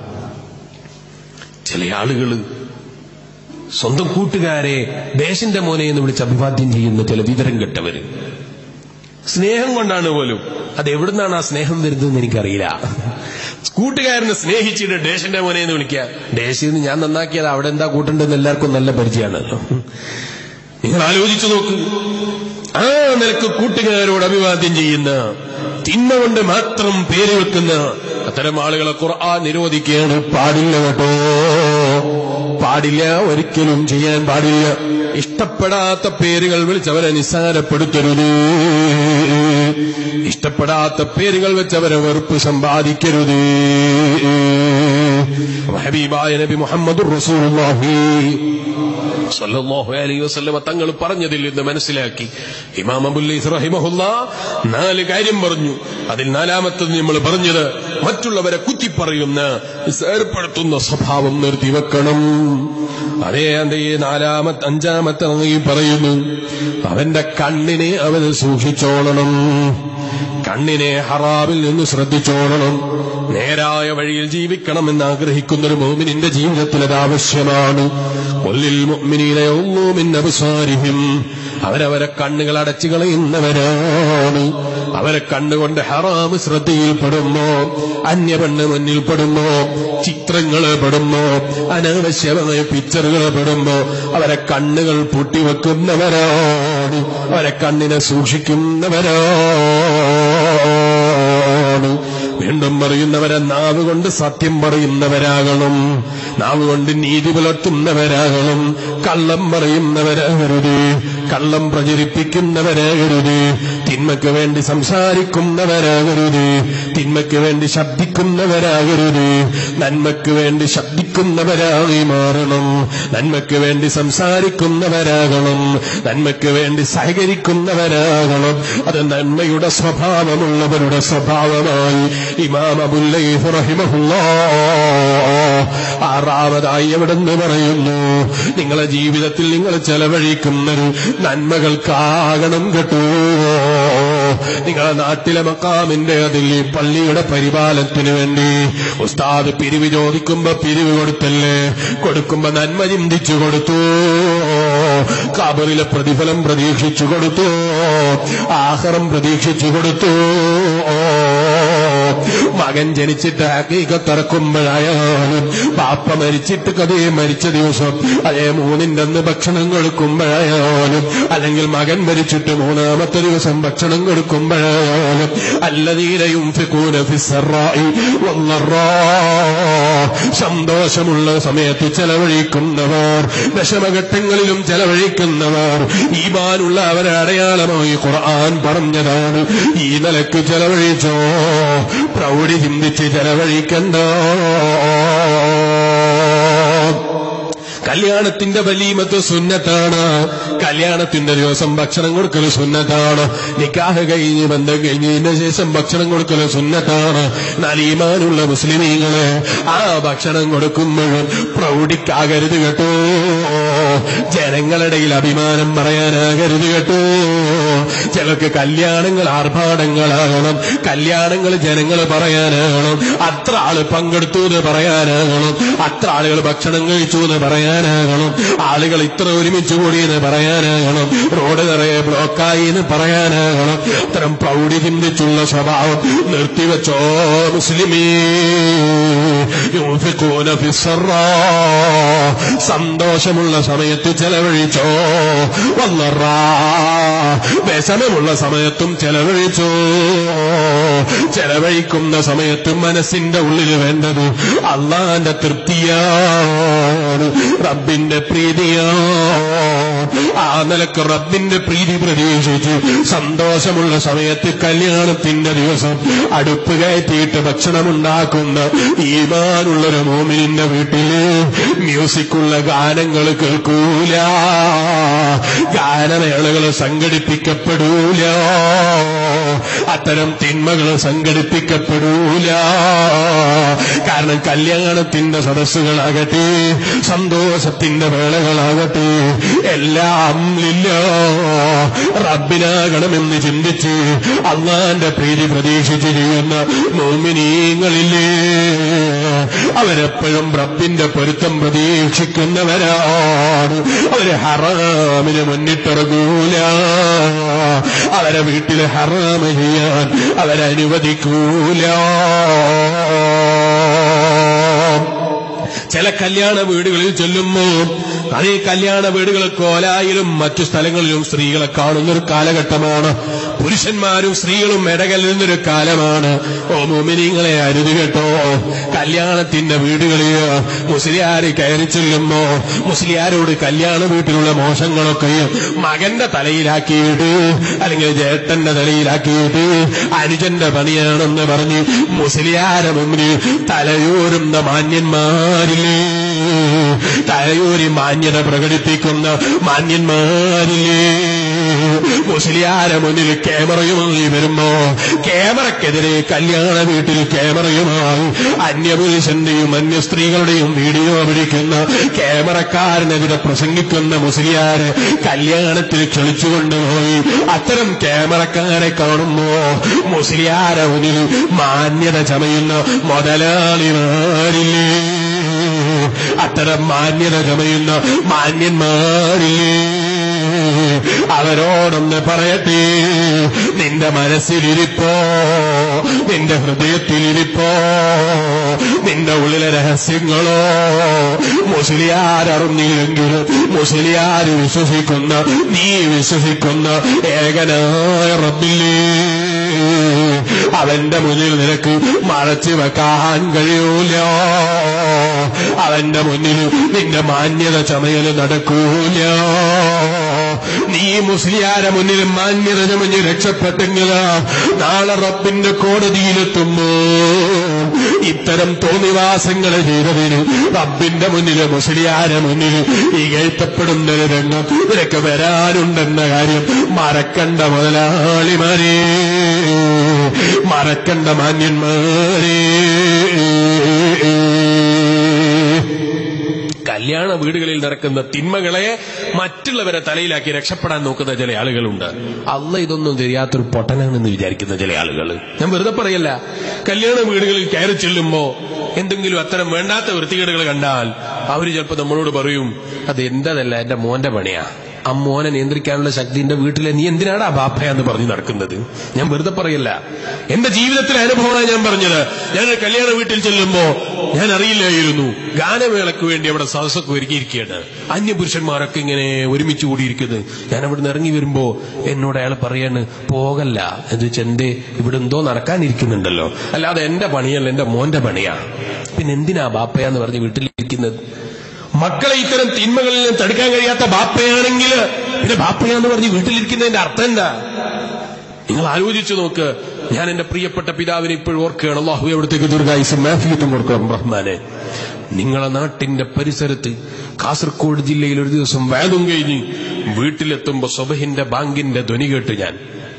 ചില ആളുകൾ സ്വന്തം കൂട്ടുകാരെ ദേശിന്റെ മോനെ എന്ന് വിളിച്ച് അഭിവാദ്യം ചെയ്യുന്ന ചില വിവരം കെട്ടവര്. സ്നേഹം കൊണ്ടാണ് പോലും. അത് എവിടുന്നാണ് ആ സ്നേഹം വരുന്നതെന്ന് എനിക്കറിയില്ല. കൂട്ടുകാരനെ സ്നേഹിച്ചിട്ട് ദേശിന്റെ മോനെ എന്ന് വിളിക്കുക. ദേശീന്ന് ഞാൻ നന്നാക്കിയത് അവിടെ എന്താ കൂട്ടുണ്ടെന്ന് എല്ലാവർക്കും നല്ല പരിചയമാണ്. നിങ്ങൾ ആലോചിച്ചു നോക്ക്. ആ നിലക്ക് കൂട്ടുകാരോട് അഭിവാദ്യം ചെയ്യുന്ന, തിന്മ കൊണ്ട് മാത്രം പേര് വെക്കുന്ന അത്തരം ആളുകളെ ഖുർആൻ നിരോധിക്കുകയാണ്. പാടില്ല കേട്ടോ, പാടില്ല, ഒരിക്കലും ചെയ്യാൻ പാടില്ല. ഇഷ്ടപ്പെടാത്ത പേരുകൾ വിളിച്ചവരെ നിസ്സാരപ്പെടുത്തരുത്. ഇഷ്ടപ്പെടാത്ത പേരുകൾ വെച്ചവരെ വെറുപ്പ് സമ്പാദിക്കരുത്. ഹബീബായ നബി മുഹമ്മദുർ റസൂലുള്ളാഹി സ്വല്ലല്ലാഹു അലൈഹി വസല്ലം തങ്ങൾ പറഞ്ഞതിൽ നിന്ന് മനസ്സിലാക്കി ഇമാം അബുൽ ലൈസ് റഹിമഹുല്ലാഹ് നാല് കാര്യം പറഞ്ഞു. അതിൽ നാലാമത്തത് നമ്മൾ പറഞ്ഞത് മറ്റുള്ളവരെ കുത്തിപ്പറയുന്ന, ഏർപ്പെടുത്തുന്ന സ്വഭാവം നിർത്തിവെക്കണം. അതേ അതേ നാലാമത്തെ അഞ്ചാമത്തെ പറയുന്നു, അവന്റെ കണ്ണിനെ അവന് സൂക്ഷിച്ചോളണം. കണ്ണിനെ ഹറാമിൽ നിന്ന് ശ്രദ്ധിച്ചോളണം. നേരായ വഴിയിൽ ജീവിക്കണമെന്ന് ആഗ്രഹിക്കുന്ന ഒരു മുഅ്മിനിന്റെ ജീവിതത്തിൽ അത് ആവശ്യമാണ്. ഖുല്ലിൽ മുഅ്മിനീന യഗ്ളൂ മിൻ അബ്സാരിഹിം, അവരവരെ കണ്ണുകൾ അടച്ചു കളയുന്നവരാണ്. അവരെ കണ്ണുകൊണ്ട് ഹറാം ശ്രദ്ധയിൽപ്പെടുമ്പോ, അന്യപെണ്ണ് മുന്നിൽപ്പെടുമ്പോ, ചിത്രങ്ങള് പെടുമ്പോ, അനാവശ്യമായ പിക്ചറുകൾ പെടുമ്പോ അവരെ കണ്ണുകൾ പൂട്ടിവെക്കുന്നവരാണ്. അവരെ കണ്ണിനെ സൂക്ഷിക്കുന്നവരാണ്. വീണ്ടും പറയുന്നവരെ നാവ് കൊണ്ട് സത്യം പറയുന്നവരാകണം. നാവ് കൊണ്ട് നീതി പുലർത്തുന്നവരാകണം. കള്ളം പറയുന്നവരാകരുത്. കള്ളം പ്രചരിപ്പിക്കുന്നവരാകരുത്. തിന്മയ്ക്ക് വേണ്ടി സംസാരിക്കുന്നവരാകരുത്. തിന്മയ്ക്ക് വേണ്ടി ശബ്ദിക്കുന്നവരാകരുത്. നന്മയ്ക്ക് വേണ്ടി ശബ്ദിക്കുന്നവരായി മാറണം. നന്മയ്ക്ക് വേണ്ടി സംസാരിക്കുന്നവരാകണം. നന്മയ്ക്ക് വേണ്ടി സഹകരിക്കുന്നവരാകണം. അത് നന്മയുടെ സ്വഭാവമുള്ളവരുടെ സ്വഭാവമായി ഇമാം അബുൽ ലൈസ് റഹിമഹുല്ലാഹ് ആറാമതായി എവിടെന്ന് പറയുന്നു, നിങ്ങളെ ജീവിതത്തിൽ നിങ്ങൾ ചെലവഴിക്കുന്നത് നന്മകൾക്കാകണം കേട്ടോ. നിങ്ങളെ നാട്ടിലെ മക്കാമിന്റെ അതിൽ പള്ളിയുടെ പരിപാലനത്തിന് വേണ്ടി ഉസ്താദ് പിരിവ് ചോദിക്കുമ്പോ പിരിവ് കൊടുത്തല്ലേ, കൊടുക്കുമ്പോ നന്മ ചിന്തിച്ചു കൊടുത്തു. ഖബറിലെ പ്രതിഫലം പ്രതീക്ഷിച്ചു കൊടുത്തു. ആഖിറം പ്രതീക്ഷിച്ചു കൊടുത്തു. മകൻ ജനിച്ചിട്ട് ഹഖീഖത്തിറക്കുമ്പോഴായാലും, ബാപ്പ മരിച്ചിട്ട് കഥേ മരിച്ച ദിവസം അതേ മൂന്നിന്റെ അന്ന് ഭക്ഷണം കൊടുക്കുമ്പോഴായാലും, അല്ലെങ്കിൽ മകൻ മരിച്ചിട്ട് മൂന്നാമത്തെ ദിവസം ഭക്ഷണം കൊടുക്കുമ്പോഴായാലും, അല്ലദീന യുൻഫിഖൂന ഫിസ്സറാഇ വദ്ദറാ, സന്തോഷമുള്ള സമയത്ത് ചെലവഴിക്കുന്നവർ, വിഷമഘട്ടങ്ങളിലും ചെലവഴിക്കുന്നവർ, ഈമാനുള്ള അവരെ അടയാളമായി ഖുർആൻ പറഞ്ഞതാണ്. ഈ നിലക്ക് ചെലവഴിച്ചോ, പ്രൗഢി ചിന്തിച്ച് ചെലവഴിക്കണ്ട. കല്യാണത്തിന്റെ വലീമത്ത് സുന്നത്താണ്. കല്യാണത്തിന്റെ ദിവസം ഭക്ഷണം കൊടുക്കൽ സുന്നത്താണ്. നിക്കാഹ് കഴിഞ്ഞ് ബന്ധം കഴിഞ്ഞതിന് ശേഷം ഭക്ഷണം കൊടുക്കൽ സുന്നത്താണ്. എന്നാൽ ഈമാനുള്ള മുസ്ലിമീങ്ങളെ ആ ഭക്ഷണം കൊടുക്കുമ്പോഴും പ്രൗഢിക്കാകരുത് കേട്ടോ. ജനങ്ങളിടയിൽ അഭിമാനം പറയാനാകരുത് കേട്ടോ. ചിലർക്ക് കല്യാണങ്ങൾ ആർഭാടങ്ങളാകണം. കല്യാണങ്ങൾ ജനങ്ങൾ പറയാനാകണം. അത്ര ആള് പങ്കെടുത്തു എന്ന് പറയാനാകണം. അത്ര ആളുകൾ ഭക്ഷണം കഴിച്ചു എന്ന് പറയാനാകണം. ആളുകൾ ഇത്ര ഒരുമിച്ച് കൂടിയെന്ന് പറയാനാകണം. റോഡ് നിറയെ ബ്ലോക്കായി എന്ന് പറയാനാകണം. അത്തരം പ്രൗഢി ചിന്തിച്ചുള്ള സ്വഭാവം നിർത്തിവെച്ചോ മുസ്ലിമീ. യുൻഫിഖൂന ഫിസ്സറാ, സന്തോഷമുള്ള സമയത്ത് ചെലവഴിച്ചോ. വദ്ദറാ, വ്യസനമുള്ള സമയത്തും ചെലവഴിച്ചോ. ചെലവഴിക്കുന്ന സമയത്ത് മനസ്സിന്റെ ഉള്ളിൽ വേണ്ടത് അള്ളാന്റെ തൃപ്തിയാണ്, റബ്ബിന്റെ പ്രീതിയാണ്. ആ നിലക്ക് റബ്ബിന്റെ പ്രീതി പ്രതീക്ഷിച്ച് സന്തോഷമുള്ള സമയത്ത് കല്യാണത്തിന്റെ ദിവസം അടുപ്പ് കയറ്റിയിട്ട് ഭക്ഷണമുണ്ടാക്കുന്ന ഈമാനുള്ളൊരു മോമിനിന്റെ വീട്ടില് മ്യൂസിക്കുള്ള ഗാനങ്ങൾ കേൾക്കൂല, ഗാനമേളകൾ സംഘടിപ്പിക്കപ്പെടൂല, അത്തരം തിന്മകൾ സംഘടിപ്പിക്കപ്പെടൂല. കാരണം കല്യാണത്തിന്റെ സദസ്സുകളാകട്ടെ, സന്തോഷത്തിന്റെ വേളകളാകട്ടെ, എല്ലാം റബ്ബിനാകണമെന്ന് ചിന്തിച്ച് അല്ലാഹുവിന്റെ പ്രീതി പ്രതീക്ഷിച്ച് ചെയ്യുന്ന മുഅ്മിനീങ്ങളില്ലേ, അവരെപ്പോഴും റബ്ബിന്റെ പൊരുത്തം പ്രതീക്ഷിക്കുന്നവരാണ്. അവര് ഹറാമിന് മുന്നിട്ടിറങ്ങൂല, അവരെ വീട്ടിൽ ഹറാമ് ചെയ്യാൻ അവരനുവദിക്കൂല. ചില കല്യാണ വീടുകളിൽ ചെല്ലുമ്പോൾ അതേ കല്യാണ വീടുകൾ കോലായിലും മറ്റു സ്ഥലങ്ങളിലും സ്ത്രീകളെ കാണുന്നൊരു കാലഘട്ടമാണ്. പുരുഷന്മാരും സ്ത്രീകളും ഇടകലുന്നൊരു കാലമാണ്. ഓ മുഅ്മിനീങ്ങളെ അരുത് കേട്ടോ. കല്യാണത്തിന്റെ വീടുകളിൽ മുസ്ലിയാര് കയറി ചെല്ലുമ്പോ മുസ്ലിയാരോട് കല്യാണ വീട്ടിലുള്ള മോശങ്ങളൊക്കെ മകന്റെ തലയിലാക്കിയിട്ട് അല്ലെങ്കിൽ ജേട്ടന്റെ തലയിലാക്കിയിട്ട് അനുജന്റെ പണിയാണെന്ന് പറഞ്ഞ് മുസ്ലിയാരെ മുമ്പിൽ തലയൂരുന്ന മാന്യന്മാരില്ലേ, തലയൂരി മാന്യത പ്രകടിപ്പിക്കുന്ന മാന്യന്മാരില്ലേ, മുസ്ലിയാരെ മുന്നിൽ ക്യാമറയുമായി വരുമ്പോ ക്യാമറക്കെതിരെ കല്യാണ വീട്ടിൽ ക്യാമറയുമായി അന്യപുരുഷന്റെയും അന്യ സ്ത്രീകളുടെയും വീഡിയോ പിടിക്കുന്ന ക്യാമറക്കാരനെതിരെ പ്രസംഗിക്കുന്ന മുസ്ലിയാരെ കല്യാണത്തിൽ ക്ഷണിച്ചുകൊണ്ടുപോയി അത്തരം ക്യാമറക്കാരെ കാണുമ്പോ മുസ്ലിയാരെ മുന്നിൽ മാന്യത ചമയുന്ന മുതലാളിമാരില്ലേ, അത്തരം മാന്യത ചമയുന്ന മാന്യന്മാരില്ലേ, അവരോടൊന്ന് പറയട്ടെ, നിന്റെ മനസ്സിലിരിപ്പോ, നിന്റെ ഹൃദയത്തിലിരിപ്പോ, നിന്റെ ഉള്ളിലെ രഹസ്യങ്ങളോ മുസ്ലിയാരറിഞ്ഞില്ലെങ്കിലും മുസ്ലിയാര് വിശ്വസിക്കുന്ന, നീ വിശ്വസിക്കുന്ന ഏകനായ റബ്ബില്ലേ, അവന്റെ മുന്നിൽ നിനക്ക് മറച്ചു വെക്കാൻ കഴിയൂല. അവന്റെ മുന്നിൽ നിന്റെ മാന്യത ചമയല് നടക്കൂല. നീ മുസ്ലിയാരെ മുന്നിൽ മാന്യത ചമഞ്ഞ് രക്ഷപ്പെട്ടെങ്കിൽ നാളെ റബ്ബിന്റെ കോടതിയിലെത്തുമ്പോ ഇത്തരം തോന്നിവാസങ്ങൾ ചെയ്തതിന് റബ്ബിന്റെ മുന്നിൽ മുസ്ലിയാരെ മുന്നിൽ ഇകഴ്ത്തപ്പെടുന്നൊരു രംഗം നിനക്ക് വരാനുണ്ടെന്ന കാര്യം മറക്കണ്ട മുതലാളിമാരെ, മറക്കണ്ട മാന്യന്മാരെ. കല്യാണ വീടുകളിൽ നടക്കുന്ന തിന്മകളെ മറ്റുള്ളവരെ തലയിലാക്കി രക്ഷപ്പെടാൻ നോക്കുന്ന ചില ആളുകളുണ്ട്. അള്ളാഹ് ഇതൊന്നും தெரிയാത്തൊരു പൊട്ടനാണെന്ന് വിചാരിക്കുന്ന ചില ആളുകൾ. ഞാൻ വെറുതെ പറയല്ല. കല്യാണ വീടുകളിൽ കയറി ചെല്ലുമ്പോ എന്തെങ്കിലും അത്തരം വേണ്ടാത്ത വൃത്തികേടുകൾ കണ്ടാൽ അവര് ചിലപ്പോ നമ്മളോട് പറയും, അത് എന്റേതല്ല, എന്റെ മോന്റെ പണിയാ. ആ മോനെ നിയന്ത്രിക്കാനുള്ള ശക്തിന്റെ വീട്ടിലെ നീ എന്തിനാടാ ബാപ്പയാന്ന് പറഞ്ഞ് നടക്കുന്നത്? ഞാൻ വെറുതെ പറയല്ല, എന്റെ ജീവിതത്തിലെ അനുഭവമാണ് ഞാൻ പറഞ്ഞത്. ഞാൻ കല്യാണ വീട്ടിൽ ചെല്ലുമ്പോ ഞാൻ അറിയില്ലായിരുന്നു ഗാനമേളയ്ക്ക് വേണ്ടി അവിടെ സദസ്സൊക്കെ ഒരുക്കിയിരിക്കുകയാണ്. അന്യപുരുഷന്മാരൊക്കെ ഇങ്ങനെ ഒരുമിച്ച് കൂടിയിരിക്കുന്നത്. ഞാൻ അവിടെ നിന്ന് ഇറങ്ങി വരുമ്പോ എന്നോട് അയാൾ പറയാണ്, പോകല്ല, എന്ന് വെച്ചാൽ എന്തേ ഇവിടെ എന്തോ നടക്കാനിരിക്കുന്നുണ്ടല്ലോ, അല്ലാതെ എന്റെ പണിയല്ല, എന്റെ മോന്റെ പണിയാ. പിന്നെ എന്തിനാ ബാപ്പയാന്ന് പറഞ്ഞ് വീട്ടിലിരിക്കുന്നത്? മക്കളെ ഇത്തരം തിന്മകളിൽ നിന്ന് തടുക്കാൻ കഴിയാത്ത ബാപ്പയാണെങ്കിൽ പിന്നെ ബാപ്പയാന്ന് പറഞ്ഞ് വീട്ടിലിരിക്കുന്നതിന്റെ അർത്ഥം എന്താ? നിങ്ങൾ ആലോചിച്ചു നോക്ക്. ഞാൻ എന്റെ പ്രിയപ്പെട്ട പിതാവിനെ ഇപ്പോഴും ഓർക്കുകയാണ്. അല്ലാഹു അവിടത്തേക്ക് ദീർഘായുസ്സും ആഫിയത്തും കൊടുക്കണം റഹ്മാനെ. നിങ്ങളെ നാട്ടിന്റെ പരിസരത്ത് കാസർഗോഡ് ജില്ലയിൽ ഒരു ദിവസം വേദം കഴിഞ്ഞ് വീട്ടിലെത്തുമ്പോ സുബഹിന്റെ ബാങ്കിന്റെ ധ്വനി കേട്ട് ഞാൻ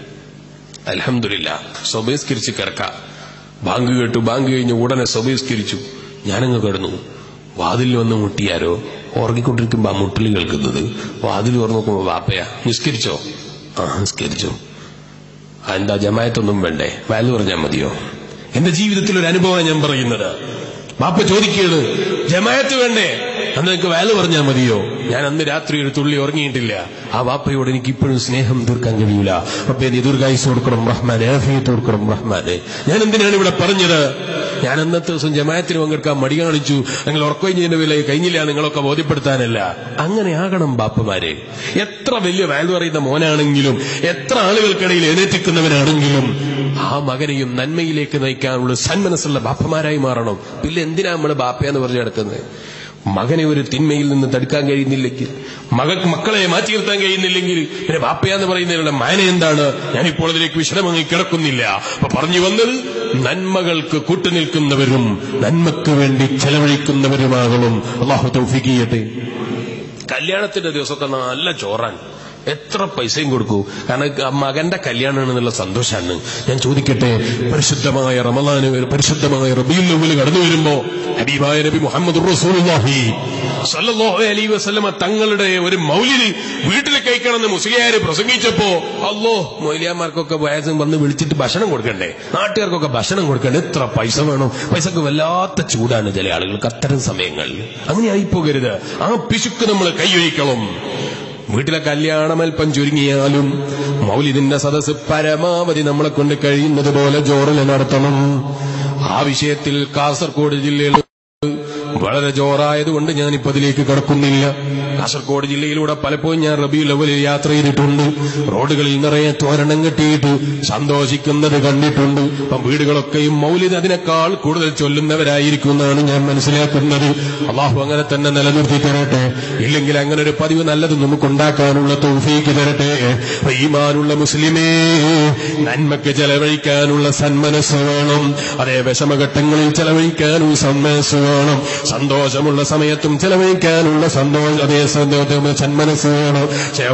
അൽഹംദുലില്ലാഹ് സ്വബഹിസ്കരിച്ച് കിടക്കാം. ബാങ്ക് കേട്ടു. ബാങ്ക് കഴിഞ്ഞ് ഉടനെ സ്വബഹിസ്കരിച്ചു. ഞാനങ്ങ് കിടന്നു. വാതിൽ വന്ന് മുട്ടിയാരോ ഉറങ്ങിക്കൊണ്ടിരിക്കുമ്പോ ആ മുട്ടല് കേൾക്കുന്നത്. വാതിൽ തുറന്നു നോക്കുമ്പോ വാപ്പയാ. നിസ്കരിച്ചോ? ആ നിസ്കരിച്ചു. എന്താ ജമായത്തൊന്നും വേണ്ടേ? വാല് പറഞ്ഞാൽ മതിയോ? എന്റെ ജീവിതത്തിൽ ഒരു അനുഭവമാണ് ഞാൻ പറയുന്നത്. വാപ്പ ചോദിക്കുകയാണ്, ജമായത്ത് വേണ്ടേ? അന്ന് എനിക്ക് വാല് പറഞ്ഞാൽ മതിയോ? ഞാൻ അന്ന് രാത്രി ഒരു തുള്ളി ഉറങ്ങിയിട്ടില്ല. ആ വാപ്പയോട് എനിക്ക് ഇപ്പോഴും സ്നേഹം തീർക്കാൻ കഴിയൂല. റബ്ബേ നീ ദീർഘായുസ്സ് കൊടുക്കണം റഹ്മാനെ, ആഫിയത്ത് കൊടുക്കണം റഹ്മാനെ. ഞാൻ എന്തിനാണ് ഇവിടെ പറഞ്ഞത്? ഞാൻ അന്നത്തെ ദിവസം ജമായത്തിന് പങ്കെടുക്കാൻ മടി കാണിച്ചു. നിങ്ങൾ ഉറക്കഴിഞ്ഞതിന്റെ വില കഴിഞ്ഞില്ല നിങ്ങളൊക്കെ ബോധ്യപ്പെടുത്താനല്ല. അങ്ങനെ ആകണം ബാപ്പമാരെ. എത്ര വലിയ വാല് പറയുന്ന മോനാണെങ്കിലും എത്ര ആളുകൾക്കിടയിൽ എഴുന്നേറ്റിക്കുന്നവനാണെങ്കിലും ആ മകനെയും നന്മയിലേക്ക് നയിക്കാനുള്ള സന്മനസ്സുള്ള ബാപ്പമാരായി മാറണം. പിന്നെ എന്തിനാ നമ്മള് ബാപ്പയെന്ന് പറഞ്ഞു കിടക്കുന്നത്? മകനെ ഒരു തിന്മയിൽ നിന്ന് തടുക്കാൻ കഴിയുന്നില്ലെങ്കിൽ, മകൾക്ക് മക്കളെ മാറ്റി നിർത്താൻ കഴിയുന്നില്ലെങ്കിൽ പിന്നെ ബാപ്പയാന്ന് പറയുന്നതിനുള്ള മാന എന്താണ്? ഞാനിപ്പോൾ അതിലേക്ക് വിശദമായി കിടക്കുന്നില്ല. അപ്പൊ പറഞ്ഞു വന്നത്, നന്മകൾക്ക് കൂട്ടുനിൽക്കുന്നവരും നന്മക്ക് വേണ്ടി ചെലവഴിക്കുന്നവരുമാകണം. അല്ലാഹു തൗഫീഖ് ചെയ്യട്ടെ. കല്യാണത്തിന്റെ ദിവസമൊക്കെ നല്ല ചോറാൻ, എത്ര പൈസയും കൊടുക്കൂ, കാരണം മകന്റെ കല്യാണമാണെന്നുള്ള സന്തോഷമാണ്. ഞാൻ ചോദിക്കട്ടെ, പരിശുദ്ധമായ റമളാന്, പരിശുദ്ധമായ റബീഉൽ അവ്വൽ കടന്നു വരുമ്പോ ഹബീബായ നബി മുഹമ്മദ് റസൂലുള്ളാഹി സ്വല്ലല്ലാഹു അലൈഹി വസല്ലമ തങ്ങളുടെ ഒരു മൗലിദ് വീട്ടിൽ കഴിക്കണമെന്ന് മുസ്ലിയാര് പ്രസംഗിച്ചപ്പോ, അല്ലോ മൗലിയാമാർക്കൊക്കെ വയസ്സും വന്ന് വിളിച്ചിട്ട് ഭക്ഷണം കൊടുക്കണ്ടേ, നാട്ടുകാർക്കൊക്കെ ഭക്ഷണം കൊടുക്കണ്ടേ, എത്ര പൈസ വേണം? പൈസക്ക് വല്ലാത്ത ചൂടാണ് ചില ആളുകൾക്ക് അത്തരം സമയങ്ങളിൽ. അങ്ങനെ ആയിപ്പോകരുത്. ആ പിശുക്ക് നമ്മൾ കൈയൊഴിക്കണം. വീട്ടിലെ കല്യാണം അല്പം ചുരുങ്ങിയാലും മൗലിദിന്റെ സദസ്സ് പരമാവധി നമ്മളെ കൊണ്ട് കഴിയുന്നത് പോലെ ജോറിൽ നടത്തണം. ആ വിഷയത്തിൽ കാസർഗോഡ് ജില്ലയിൽ വളരെ ജോറായതുകൊണ്ട് ഞാനിപ്പോ അതിലേക്ക് കടക്കുന്നില്ല. കാസർഗോഡ് ജില്ലയിലൂടെ പലപ്പോഴും ഞാൻ റബീഉൽ അവ്വലിൽ യാത്ര ചെയ്തിട്ടുണ്ട്. റോഡുകളിൽ നിറയെ തോരണം കെട്ടിയിട്ട് സന്തോഷിക്കുന്നത് കണ്ടിട്ടുണ്ട്. അപ്പം വീടുകളൊക്കെയും മൗലിദ് അതിനേക്കാൾ കൂടുതൽ ചൊല്ലുന്നവരായിരിക്കും എന്നാണ് ഞാൻ മനസ്സിലാക്കുന്നത്. അള്ളാഹു അങ്ങനെ തന്നെ നിലനിർത്തി തരട്ടെ. ഇല്ലെങ്കിൽ അങ്ങനെ ഒരു പതിവ് നല്ലത് നമുക്കുണ്ടാക്കാനുള്ള തൗഫീഖ് തരട്ടെ. ഈമാനുള്ള മുസ്ലിമേ, നന്മയ്ക്ക് ചെലവഴിക്കാനുള്ള സന്മനസ് വേണം. അതേ വിഷമഘട്ടങ്ങളിൽ ചെലവഴിക്കാനും സന്മനസ് വേണം. സന്തോഷമുള്ള സമയത്തും ചെലവഴിക്കാനുള്ള സന്തോഷം അതേ സന്മനസ് വേണം.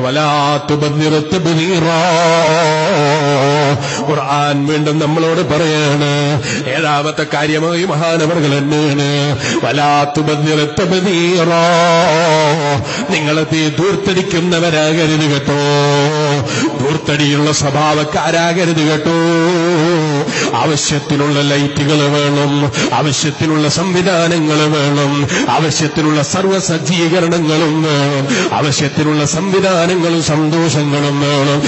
ഖുർആൻ വീണ്ടും നമ്മളോട് പറയാണ്, ഏഴാമത്തെ കാര്യമായി മഹാനവർകൾ തന്നെയാണ്, വലാത്തുബദ്ദിറ, നിങ്ങളെ ദൂർത്തടിക്കുന്നവരാകരുത് കേട്ടോ, ദൂർത്തടിയുള്ള സ്വഭാവക്കാരാകരുത് കേട്ടോ. ആവശ്യത്തിനുള്ള ലൈറ്റുകൾ വേണം, ആവശ്യത്തിനുള്ള സംവിധാനങ്ങൾ വേണം, ആവശ്യത്തിനുള്ള സർവ്വസജ്ജീകരണങ്ങളും വേണം, ആവശ്യത്തിനുള്ള സംവിധാനങ്ങളും സന്തോഷങ്ങളും വേണം.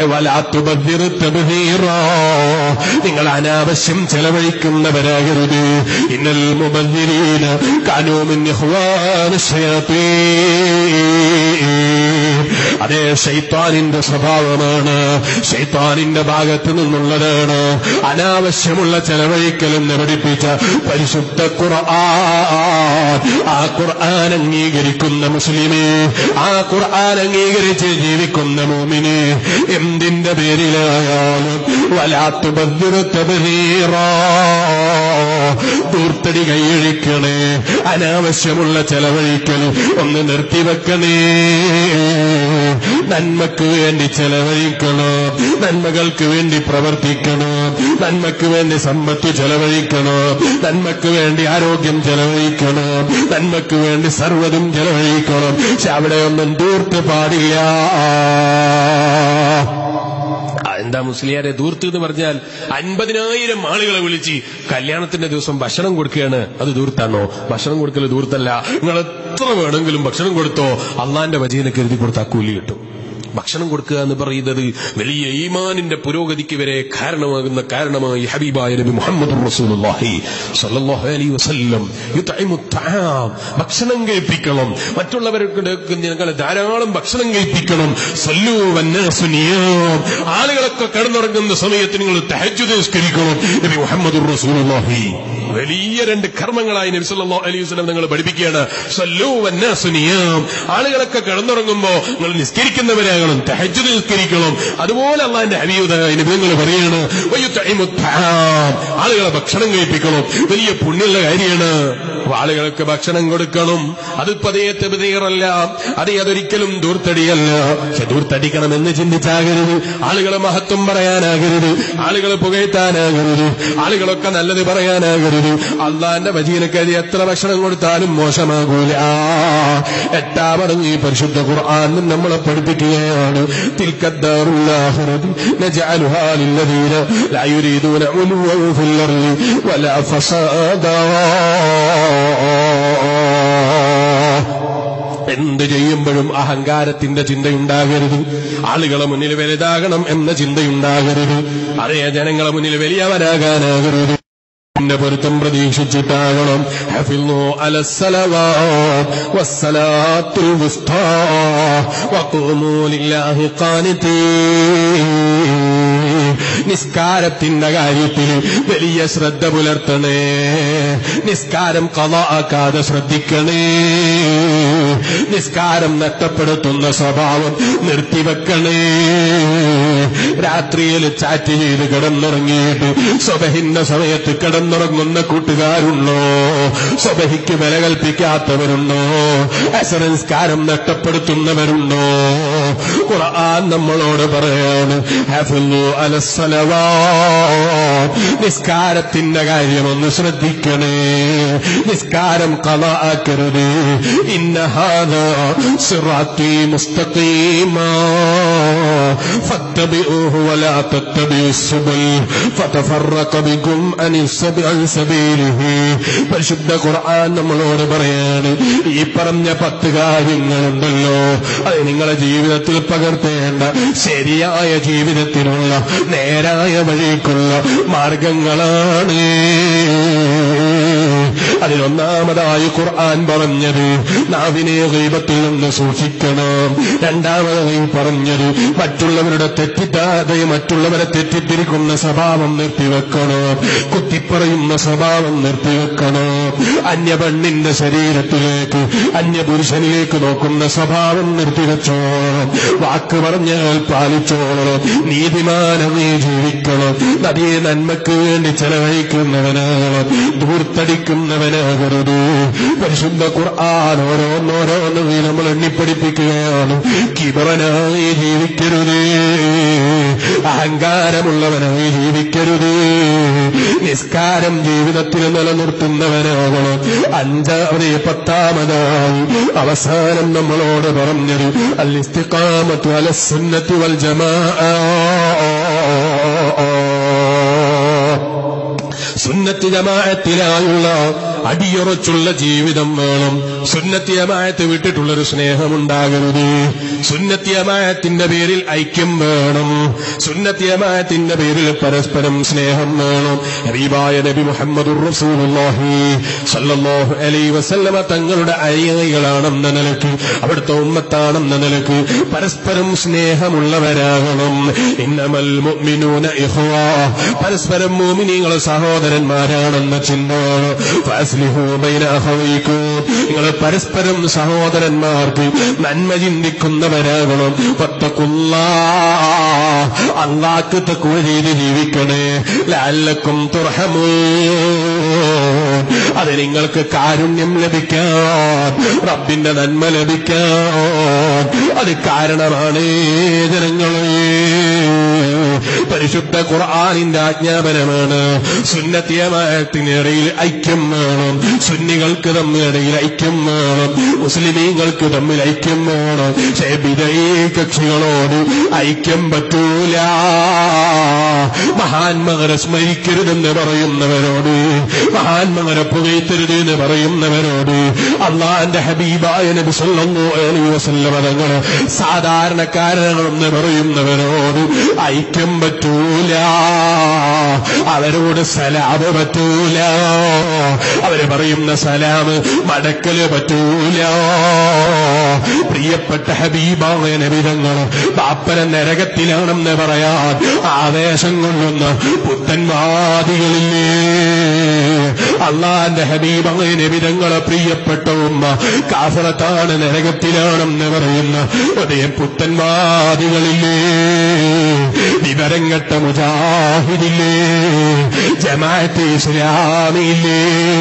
നിങ്ങൾ അനാവശ്യം ചെലവഴിക്കുന്നവരാകരുത്. ഇന്നൽ മുബദ്ദിരീന കാനൂ മിൻ ഇഖ്വാനി ശയാത്തീൻ. അതേ ശൈത്താനിന്റെ സ്വഭാവമാണ്, ശൈത്താനിന്റെ ഭാഗത്ത് നിന്നുള്ളതാണ് അനാവശ്യമുള്ള ചെലവഴിക്കലെന്ന് പഠിപ്പിച്ച പരിശുദ്ധ ഖുർആൻ. ആ ഖുർആൻ അംഗീകരിക്കുന്ന മുസ്ലിമേ, ആ ഖുർആൻ അംഗീകരിച്ച് ജീവിക്കുന്ന മുഅ്മിനേ, എന്തിന്റെ പേരിലായാലും വലാ തുബദ്ദിറ തബ്ദീറാ, ദൂർത്തടി കൈയഴിക്കണേ, അനാവശ്യമുള്ള ചെലവഴിക്കൽ ഒന്ന് നിർത്തിവെക്കണേ. നന്മക്ക് വേണ്ടി ചെലവഴിക്കണം, നന്മകൾക്ക് വേണ്ടി പ്രവർത്തിക്കണം, നന്മക്ക് വേണ്ടി സമ്പത്ത് ചെലവഴിക്കണം, നന്മക്ക് വേണ്ടി ആരോഗ്യം ചെലവഴിക്കണം, നന്മക്ക് വേണ്ടി സർവ്വതും ചെലവഴിക്കണം. പക്ഷെ അവിടെയൊന്നും ദൂർത്ത് പാടില്ല. എന്താ മുസ്ലിയാരെ ദൂർത്ത് എന്ന് പറഞ്ഞാൽ? അൻപതിനായിരം ആളുകളെ വിളിച്ച് കല്യാണത്തിന്റെ ദിവസം ഭക്ഷണം കൊടുക്കുകയാണ്, അത് ദൂർത്താണോ? ഭക്ഷണം കൊടുക്കൽ ദൂർത്തല്ല. നിങ്ങൾ എത്ര വേണമെങ്കിലും ഭക്ഷണം കൊടുത്തോ, അള്ളാന്റെ വജീനക്ക് എഴുതി കൊടുത്ത കൂലി കിട്ടും. ഭക്ഷണം കൊടുക്കുക എന്ന് പറയുന്നത് വലിയ ഈമാനിന്റെ പുരോഗതിക്ക് വരെ കാരണമാകുന്ന കാരണമായി ഹബീബായ നബി മുഹമ്മദ് റസൂലുള്ളാഹി സ്വല്ലല്ലാഹു അലൈഹി വസല്ലം യുത്ഇമു തആം, ഭക്ഷണം കഴിപ്പിക്കണം, മറ്റുള്ളവർക്ക് നിങ്ങൾ ധാരാളം ഭക്ഷണം കഴിപ്പിക്കണം. സല്ലൂ വന്നാസു നിയാം, ആളുകളൊക്കെ കിടന്നുറങ്ങുന്ന സമയത്ത് നിങ്ങൾ തഹജ്ജുദ് നിസ്കരിക്കണം. നബി മുഹമ്മദ് റസൂലുള്ളാഹി വലിയ രണ്ട് കർമ്മങ്ങളായി നബി സല്ലല്ലാഹു അലൈഹി വസല്ലം നിങ്ങൾ പഠിപ്പിക്കുകയാണ്. സല്ലൂ വന്നാസു നിയാം, ആളുകളൊക്കെ കിടന്നുറങ്ങുമ്പോ നിങ്ങൾ നിസ്കരിക്കുന്നവരാകണം, തഹജ്ജുദ് നിസ്കരിക്കണം. അതുപോലെ അല്ലാഹുവിന്റെ ഹബീബ് നബികൾ പറയാണ്, വയുത്ഇമു തആം, ആളുകളെ ഭക്ഷണം കഴിപ്പിക്കണം. വലിയ പുണ്യമുള്ള കാര്യമാണ്. ആളുകൾക്ക് ഭക്ഷണം കൊടുക്കണം. അത് പതേ തബ്ദീറല്ല, അതേ അതൊരിക്കലും ദൂർത്തടിയല്ല. പക്ഷെ ദൂർത്തടിക്കണമെന്ന് ചിന്തിച്ചാകരുത്. ആളുകളെ മഹത്വം പറയാനാകരുത്, ആളുകളെ പുകഴ്ത്താനാകരുത്, ആളുകളൊക്കെ നല്ലത് പറയാനാകരുത്. അള്ളാന്റെ വജീനക്കരി എത്ര ഭക്ഷണം കൊടുത്താലും മോശമാകൂല. എട്ടാമടങ്ങി പരിശുദ്ധ ഖുർആൻ നമ്മളെ പഠിപ്പിക്കുകയാണ്. തിൽക്കദ്ദാറുൽ ആഖിറതു നജഅലുഹാ ലില്ലദീന ലാ യുരീദൂന ഉലുവൻ ഫിൽ അർളി വലാ ഫസാദാ. എന്ത് ചെയ്യുമ്പോഴും അഹങ്കാരത്തിന്റെ ചിന്തയുണ്ടാകരുത്, ആളുകളെ മുന്നിൽ വലുതാകണം എന്ന ചിന്തയുണ്ടാകരുത്, അതേ ജനങ്ങളെ മുന്നിൽ വലിയവരാകാനാകരുത്. ന്റെ പൊരുത്തം പ്രതീക്ഷിച്ചിട്ടാകണം. ഹഫിളു അലസ്സലവാത്ത് വസ്സലാത്തുൽ വുസ്താ വഖൂമൂ ലില്ലാഹി ഖാനിതീൻ. നിസ്കാരത്തിന്റെ കാര്യത്തിൽ വലിയ ശ്രദ്ധ പുലർത്തണേ. നിസ്കാരം ഖളാ ആക്കാതെ ശ്രദ്ധിക്കണേ. നിസ്കാരം നഷ്ടപ്പെടുത്തുന്ന സ്വഭാവം നിർത്തിവെക്കണേ. രാത്രിയിൽ ചാറ്റ് ചെയ്ത് കിടന്നുറങ്ങിയിട്ട് സുബഹിന്റെ സമയത്ത് കിടന്നുറങ്ങുന്ന കൂട്ടുകാരുണ്ടോ? സുബഹിക്ക് വില കൽപ്പിക്കാത്തവരുണ്ടോ? അസർ നിസ്കാരം നഷ്ടപ്പെടുത്തുന്നവരുണ്ടോ? ഖുർആൻ നമ്മളോട് പറയാണ് ഹഫ്ളു അലസ്സലവാത്ത്. നിസ്കാരത്തിന്റെ കാര്യമൊന്ന് ശ്രദ്ധിക്കണേ. നിസ്കാരം ഖളാ ആക്കരുത്. ഇന്ന ഹാദാ സിറാത്തി മുസ്തഖീമാ ഫത്തബിഊഹു വലാ തത്തബിഉസ് സുബുൽ ഫതഫറഖ ബികും അനി സബീലിഹി. പരിശുദ്ധ ഖുർആൻ നമ്മളോട് പറയാണ് ഈ പറഞ്ഞ പത്ത് കാര്യങ്ങളുണ്ടല്ലോ, അത് നിങ്ങളുടെ ജീവിതത്തിൽ പകർത്തേണ്ട ശരിയായ ജീവിതത്തിനുള്ള നേരായ വഴിക്കുള്ള മാർഗങ്ങളാണ്. അതിലൊന്നാമതായി ഖുർആൻ പറഞ്ഞത് നാവിനെ ഗീബത്തിൽ നിന്ന് സൂക്ഷിക്കണം. രണ്ടാമതായി പറഞ്ഞത് മറ്റുള്ളവരുടെ തെറ്റിദ്ധാരയെ മറ്റുള്ളവരെ തെറ്റിദ്ധരിക്കുന്ന സ്വഭാവം നിർത്തിവെക്കണം. കുത്തിപ്പറയുന്ന സ്വഭാവം നിർത്തിവെക്കണം. അന്യ പെണ്ണിന്റെ ശരീരത്തിലേക്ക് അന്യ പുരുഷനിലേക്ക് നോക്കുന്ന സ്വഭാവം നിർത്തിവെച്ചോണം. വാക്ക് പറഞ്ഞാൽ പാലിച്ചോളണം. നീതിമാനമേ ജീവിക്കണം. നദിയെ നന്മയ്ക്ക് വേണ്ടി ചെലവഴിക്കുന്നവനാകണം. ധൂർത്തടിക്കുന്നവനാകരുത്. പരിശുദ്ധ ഖുർആൻ ഓരോന്നോരോന്ന് നമ്മൾ എണ്ണിപ്പടിപ്പിക്കുകയാണ്. കിബറനായി ജീവിക്കരുത്. അഹങ്കാരമുള്ളവനായി ജീവിക്കരുത്. നിസ്കാരം ജീവിതത്തിൽ നിലനിർത്തുന്നവനാകണം. അഞ്ചാമത് പത്താമതായി അവസാനം നമ്മളോട് പറഞ്ഞത് അൽ ഇസ്തിഖാമത്തു അലസ് സുന്നത്തി വൽ ജമാഅ. സുന്നത്ത് ജമാഅത്തിലായുള്ള അടിയുറച്ചുള്ള ജീവിതം വേണം. സുന്നത്ത് ജമാഅത്ത് വിട്ടിട്ടുള്ളൊരു സ്നേഹമുണ്ടാകരുത്. സുന്നത്ത് ജമാഅത്തിന്റെ പേരിൽ ഐക്യം വേണം. സുന്നത്ത് ജമാഅത്തിന്റെ പേരിൽ പരസ്പരം സ്നേഹം വേണം. ഹബീബായ നബി മുഹമ്മദുർ റസൂലുള്ളാഹി സ്വല്ലല്ലാഹു അലൈഹി വസല്ലമ തങ്ങളുടെ അനുയായികളാണെന്ന നിലയ്ക്ക് അവിടുത്തെ ഉമ്മത്താണെന്ന നിലയ്ക്ക് പരസ്പരം സ്നേഹമുള്ളവരാകണം. ഇന്നമൽ മുഅ്മിനൂന ഇഖ്വാ. പരസ്പരം മുഅ്മിനീങ്ങൾ സഹോദരന്മാരാണെന്ന ചിന്ത. ഫഅസ്ലിഹൂ ബൈന അഖവൈക്കും. നിങ്ങൾ പരസ്പരം സഹോദരന്മാർക്ക് നന്മ ചിന്തിക്കുന്നവരാകണം. വത്തഖുല്ലാഹ്. അല്ലാഹ്ക്ക് തഖ്വ ചെയ്ത് ജീവിക്കണേ. ലഅല്ലക്കും തുർഹമൂൻ. അത് നിങ്ങൾക്ക് കാരുണ്യം ലഭിക്കാൻ, റബ്ബിന്റെ നന്മ ലഭിക്കാൻ അത് കാരണമാണ് ജനങ്ങളെ. പരിശുദ്ധ ഖുർആനിന്റെ ആജ്ഞാപനമാണ്. സുന്നത്ത് ജമാഅത്തിനിടയിൽ ഐക്യം വേണം. സുന്നികൾക്ക് തമ്മിലിടയിൽ ഐക്യം വേണം. മുസ്ലിമീങ്ങൾക്ക് തമ്മിൽ ഐക്യം വേണം. പക്ഷേ ബിദഈ കക്ഷികളോട് ഐക്യം പറ്റൂല. മഹാന്മാരെ സ്മരിക്കരുതെന്ന് പറയുന്നവരോട്, മഹാന്മാരെ പുകഴ്ത്തരുത് എന്ന് പറയുന്നവരോട് അള്ളാന്റെ ഹബീബായ നബി സല്ലല്ലാഹു അലൈഹി വസല്ലം തങ്ങൾ സാധാരണക്കാരനെന്ന് പറയുന്നവരോട് ഐക്യം പറ്റൂല. അവരോട് സലാം പറ്റൂല. അവര് പറയുന്ന സലാം മടക്കല് പറ്റൂല. പ്രിയപ്പെട്ട ഹബീബായ നബി തങ്ങൾ ബാപ്പന നരകത്തിലാണെന്ന് പറയാൻ ആവേശം കൊള്ളുന്ന പുത്തൻവാദികളില്ലേ? അള്ളാന്റെ ഹബീബായ നബി തങ്ങളെ പ്രിയപ്പെട്ട ഉമ്മ കാഫിറത്താണ്, നരകത്തിലാണെന്ന് പറയുന്ന ഒരേ പുത്തൻവാദികളില്ലേ? വിവരം കെട്ട മുജാഹിദില്ലേ? ജമാഅത്തെ ഇസ്ലാമിയില്ലേ?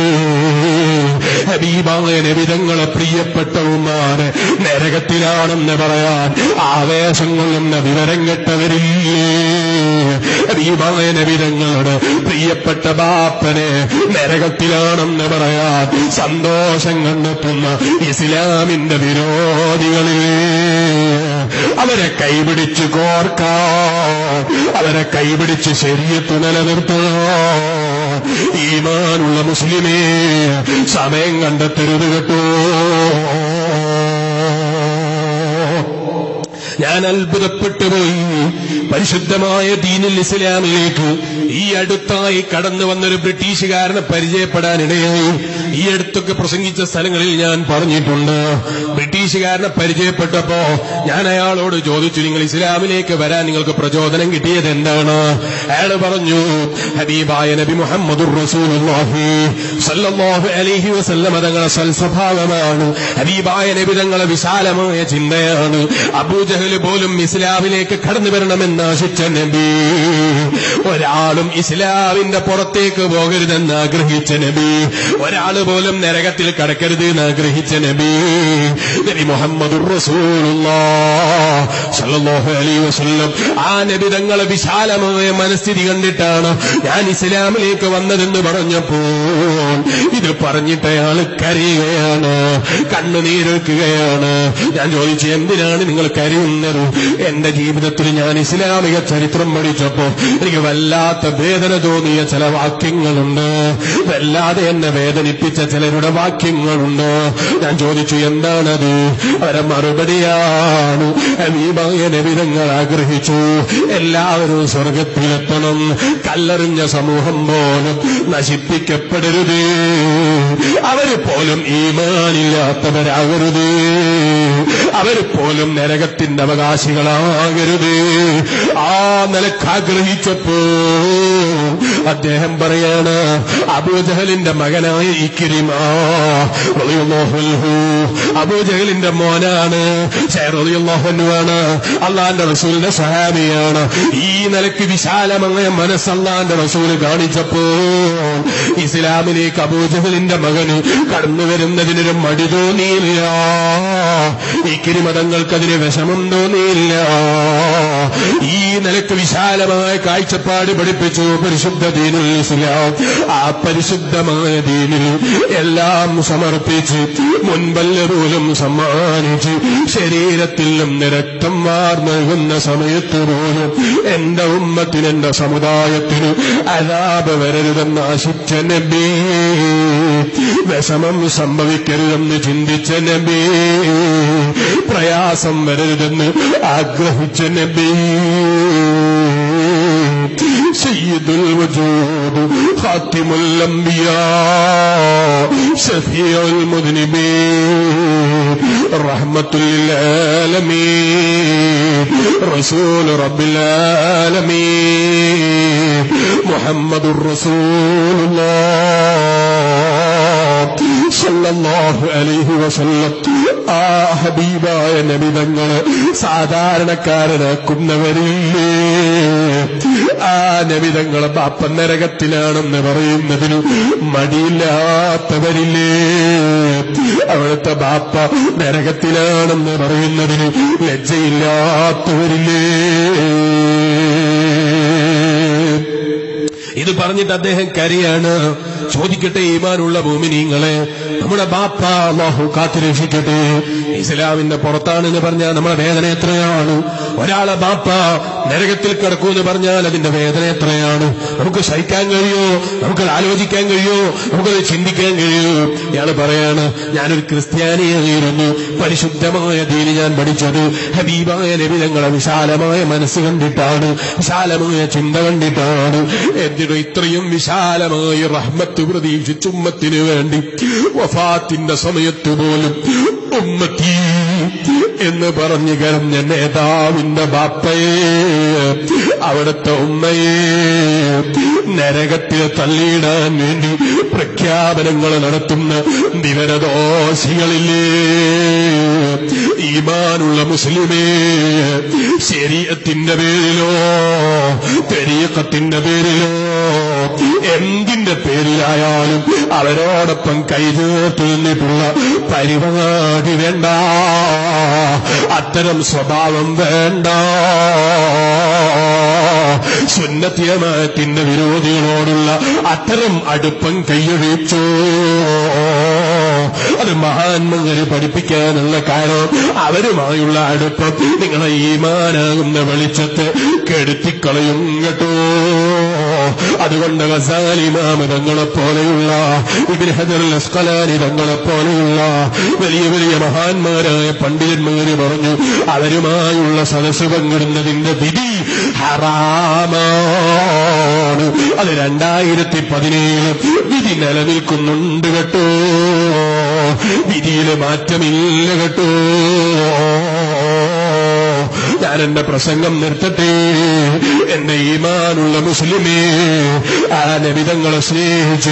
ഹബീബായ നബി തങ്ങളെ പ്രിയപ്പെട്ട ഉമ്മാനെ നരകത്തിലാണെന്ന് പറയാൻ ആവേശം കൊള്ളുന്ന വിവരം കെട്ടവരില്ലേ? ഹബീബായ നബി തങ്ങളുടെ പ്രിയപ്പെട്ട ബാപ്പനെ നരകത്തിലാണെന്ന് പറയാൻ സന്തോഷം കണ്ടെത്തുന്ന ഇസ്ലാമിന്റെ വിരോധികളില്ലേ? അവരെ കൈപിടിച്ച് കോർക്കാൻ, അവരെ കൈപിടിച്ച് ശരീഅത്ത് നിലനിർത്താൻ ഈമാനുള്ള മുസ്ലിമേ സമയം കണ്ടെത്തരുത് കേട്ടോ. ഞാൻ അത്ഭുതപ്പെട്ടു പോയി. പരിശുദ്ധമായ ദീനുൽ ഇസ്ലാമിലേക്ക് ഈ അടുത്തായി കടന്നു വന്നൊരു ബ്രിട്ടീഷുകാരനെ പരിചയപ്പെടാനിടയായി. ഈ അടുത്തൊക്കെ പ്രസംഗിച്ച സ്ഥലങ്ങളിൽ ഞാൻ പറഞ്ഞിട്ടുണ്ട്. ബ്രിട്ടീഷുകാരനെ പരിചയപ്പെട്ടപ്പോ ഞാൻ അയാളോട് ചോദിച്ചു, നിങ്ങൾ ഇസ്ലാമിലേക്ക് വരാൻ നിങ്ങൾക്ക് പ്രചോദനം കിട്ടിയത് എന്താണ്? അയാൾ പറഞ്ഞു, ഹബീബായ നബി മുഹമ്മദുർ റസൂലുള്ളാഹി സ്വല്ലല്ലാഹു അലൈഹി വസല്ലം തങ്ങളുടെ സൽസ്വഭാവമാണ്. ഹബീബായ നബി തങ്ങളുടെ വിശാലമായ ചിന്തയാണ്. അബൂജഹൽ പോലും ഇസ്ലാമിലേക്ക് കടന്നു വരണമെന്ന് ആശിച്ച നബി, ഒരാളും ഇസ്ലാമിന്റെ പുറത്തേക്ക് പോകരുതെന്ന് ആഗ്രഹിച്ച നബി, ഒരാൾ പോലും നരകത്തിൽ കടക്കരുത് എന്ന് ആഗ്രഹിച്ച നബി നബി മുഹമ്മദുർ റസൂലുള്ളാഹി സ്വല്ലല്ലാഹു അലൈഹി വസല്ലം. ആ നബി തങ്ങളെ വിശാലമായ മനസ്ഥിതി കണ്ടിട്ടാണ് ഞാൻ ഇസ്ലാമിലേക്ക് വന്നതെന്ന് പറഞ്ഞപ്പോൾ ഇത് പറഞ്ഞിട്ട് അയാൾ കരയുകയാണ്, കണ്ണുനീരൊഴുക്കുകയാണ്. ഞാൻ ചോദിച്ചു, എന്തിനാണ് നിങ്ങൾ കരയുന്നത്? എന്റെ ജീവിതത്തിൽ ഞാൻ ഇസ്ലാമിക ചരിത്രം പഠിച്ചപ്പോ എനിക്ക് വല്ലാത്ത വേദന തോന്നിയ ചില വാക്യങ്ങളുണ്ട്, വല്ലാതെ എന്നെ വേദനിപ്പിച്ച ചിലരുടെ വാക്യങ്ങളുണ്ട്. ഞാൻ ചോദിച്ചു, എന്താണത്? അവരെ മറുപടിയാണ്, ഹബീബായ നബി തങ്ങൾ ആഗ്രഹിച്ചു എല്ലാവരും സ്വർഗത്തിലെത്തണം, കല്ലെറിഞ്ഞ സമൂഹം പോലും നശിപ്പിക്കപ്പെടരുത്, അവര് പോലും ഈമാനില്ലാത്തവരാകരുത്, അവർ പോലും നരകത്തിന്റെ അവകാശികളാകരുത്. ആ നിലക്ക് ആഗ്രഹിച്ചപ്പോ അദ്ദേഹം പറയാണ്, അബൂജഹലിന്റെ മകനായ ഇക്രിമ റളിയല്ലാഹു അൻഹു, അബൂജഹലിന്റെ മോനാണ്, റളിയല്ലാഹു അൻഹു ആണ്, അള്ളാന്റെ റസൂലിന്റെ സഹാബിയാണ്. ഈ നിലക്ക് വിശാലമായ മനസ്സ് അള്ളാന്റെ റസൂൽ കാണിച്ചപ്പോ ഇസ്ലാമിലേക്ക് അബൂജഹലിന്റെ മകന് കടന്നു വരുന്നതിനൊരു മടി തോന്നിയില്ല, ഇക്രിമ തങ്ങൾക്കതിന് വിഷമം തോന്നിയില്ല. ഈ നിലക്ക് വിശാലമായ കാഴ്ചപ്പാട് പഠിപ്പിച്ചു പരിശുദ്ധ ദീനുൽ ഇസ്ലാം. ആ പരിശുദ്ധമായ ദീനിൽ എല്ലാം സമർപ്പിച്ച് മുൻപല്ല പോലും സമ്മാനിച്ച് ശരീരത്തിൽ നിന്ന് രക്തം വാർന്നൊഴുകുന്ന സമയത്ത് പോലും എന്റെ ഉമ്മത്തിന്, എന്റെ സമുദായത്തിന് അദാബ് വരരുതെന്ന് ആശിച്ച നബി, വിഷമം സംഭവിക്കരുതെന്ന് ചിന്തിച്ച നബി, പ്രയാസം വരരുതെന്ന് ആഗ്രഹിച്ച നബി, സയ്യിദുൽ വജൂദ് ഖാതിമുൽ അംബിയാ ശഫീഉൽ മുദ്നിബീൻ റഹ്മത്തുൽ ലിൽ ആലമീൻ റസൂൽ റബ്ബിൽ ആലമീൻ മുഹമ്മദുർ റസൂലുള്ളാഹ് സല്ലല്ലാഹു അലൈഹി വസല്ലം. ആ ഹബീബായ നബി തങ്ങളെ സാധാരണക്കാരനാക്കുന്നവരില്ലേ? ആ നബി തങ്ങളെ ബാപ്പ നരകത്തിലാണെന്ന് പറയുന്നതിന് മടിയില്ലാത്തവരില്ലേ? അവിടുത്തെ ബാപ്പ നരകത്തിലാണെന്ന് പറയുന്നതിന് ലജ്ജയില്ലാത്തവരില്ലേ? ഇത് പറഞ്ഞിട്ട് അദ്ദേഹം കരയാണ്. ചോദിക്കട്ടെ, ഈമാനുള്ള മുഅ്മിനീങ്ങളെ, നമ്മുടെ ബാപ്പ അല്ലാഹു കാത്തുരക്ഷിക്കട്ടെ, ഇസ്ലാമിന്റെ പുറത്താണെന്ന് പറഞ്ഞാൽ നമ്മുടെ വേദന എത്രയാണ്? ഒരാളെ ബാപ്പ നരകത്തിൽ കിടക്കൂന്ന് പറഞ്ഞാൽ അതിന്റെ വേദന എത്രയാണ്? നമുക്ക് സഹിക്കാൻ കഴിയോ? നമുക്കത് ആലോചിക്കാൻ കഴിയോ? നമുക്കത് ചിന്തിക്കാൻ കഴിയോ? ഇയാൾ പറയാണ്, ഞാനൊരു ക്രിസ്ത്യാനിയായിരുന്നു, പരിശുദ്ധമായ ദീന് ഞാൻ പഠിച്ചത് ഹബീബായ നബി തങ്ങളെ വിശാലമായ മനസ്സ് കണ്ടിട്ടാണ്, വിശാലമായ ചിന്ത കണ്ടിട്ടാണ്. എന്തിനു ഇത്രയും വിശാലമായ റഹ്മത്ത് പ്രതീക്ഷിച്ച് ഉമ്മത്തിന് വേണ്ടി വഫാത്തിന്റെ സമയത്ത് പോലും ഉമ്മത്തി എന്ന് പറഞ്ഞു കരഞ്ഞ നേതാവിന്റെ ബാപ്പയെ, അവിടുത്തെ ഉമ്മയെ നരകത്തിൽ തള്ളിയിടാൻ വേണ്ടി പ്രഖ്യാപനങ്ങൾ നടത്തുന്ന വിവരദോഷികളില്ലേ? ഈമാനുള്ള മുസ്ലിമേ, ശരീഅത്തിന്റെ പേരിലോ തരീഖത്തിന്റെ പേരിലോ എന്തിന്റെ പേരിലായാലും അവരോടൊപ്പം കൈചേർത്ത് നിന്നിട്ടുള്ള പരിപാടി വേണ്ട, അത്തരം സ്വഭാവം വേണ്ട. സുന്നത്തിയമാത്തിന്റെ വിരോധികളോടുള്ള അത്തരം അടുപ്പം കൈയൊഴിച്ചു. അത് മഹാന്മാര് പഠിപ്പിക്കാനുള്ള കാരണം അവരുമായുള്ള അടുപ്പം നിങ്ങളെ ഈമാനാകുന്ന വെളിച്ചത്തെ കെടുത്തിക്കളയും കേട്ടോ. അതുകൊണ്ട് ഗസാലി ഇമാം തങ്ങളെ പോലെയുള്ള ഇബ്നു ഹജർ അൽ അസ്ഖലാനി തങ്ങളെ പോലെയുള്ള വലിയ വലിയ മഹാന്മാരായ പണ്ഡിതന്മാര് പറഞ്ഞു, അവരുമായുള്ള സദസ്സ് പങ്കിടുന്നതിന്റെ വിധി ഹറാമാണ്. അത് രണ്ടായിരത്തി പതിനേഴ് വിധി നിലനിൽക്കുന്നുണ്ട് കേട്ടോ, വിധിയില് മാറ്റമില്ല കേട്ടോ. ഞാൻ എന്റെ പ്രസംഗം നിർത്തട്ടെ. എന്റെ ഈമാനുള്ള മുസ്ലിമേ, ആ നബിതങ്ങളെ സ്നേഹിച്ചു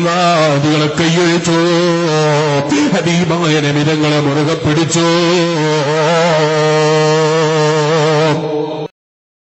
പുത്തൻവാദികളെ കൈയൊഴിച്ചോ, ഹബീബായ നബിതങ്ങളെ മുറുകെ പിടിച്ചോ.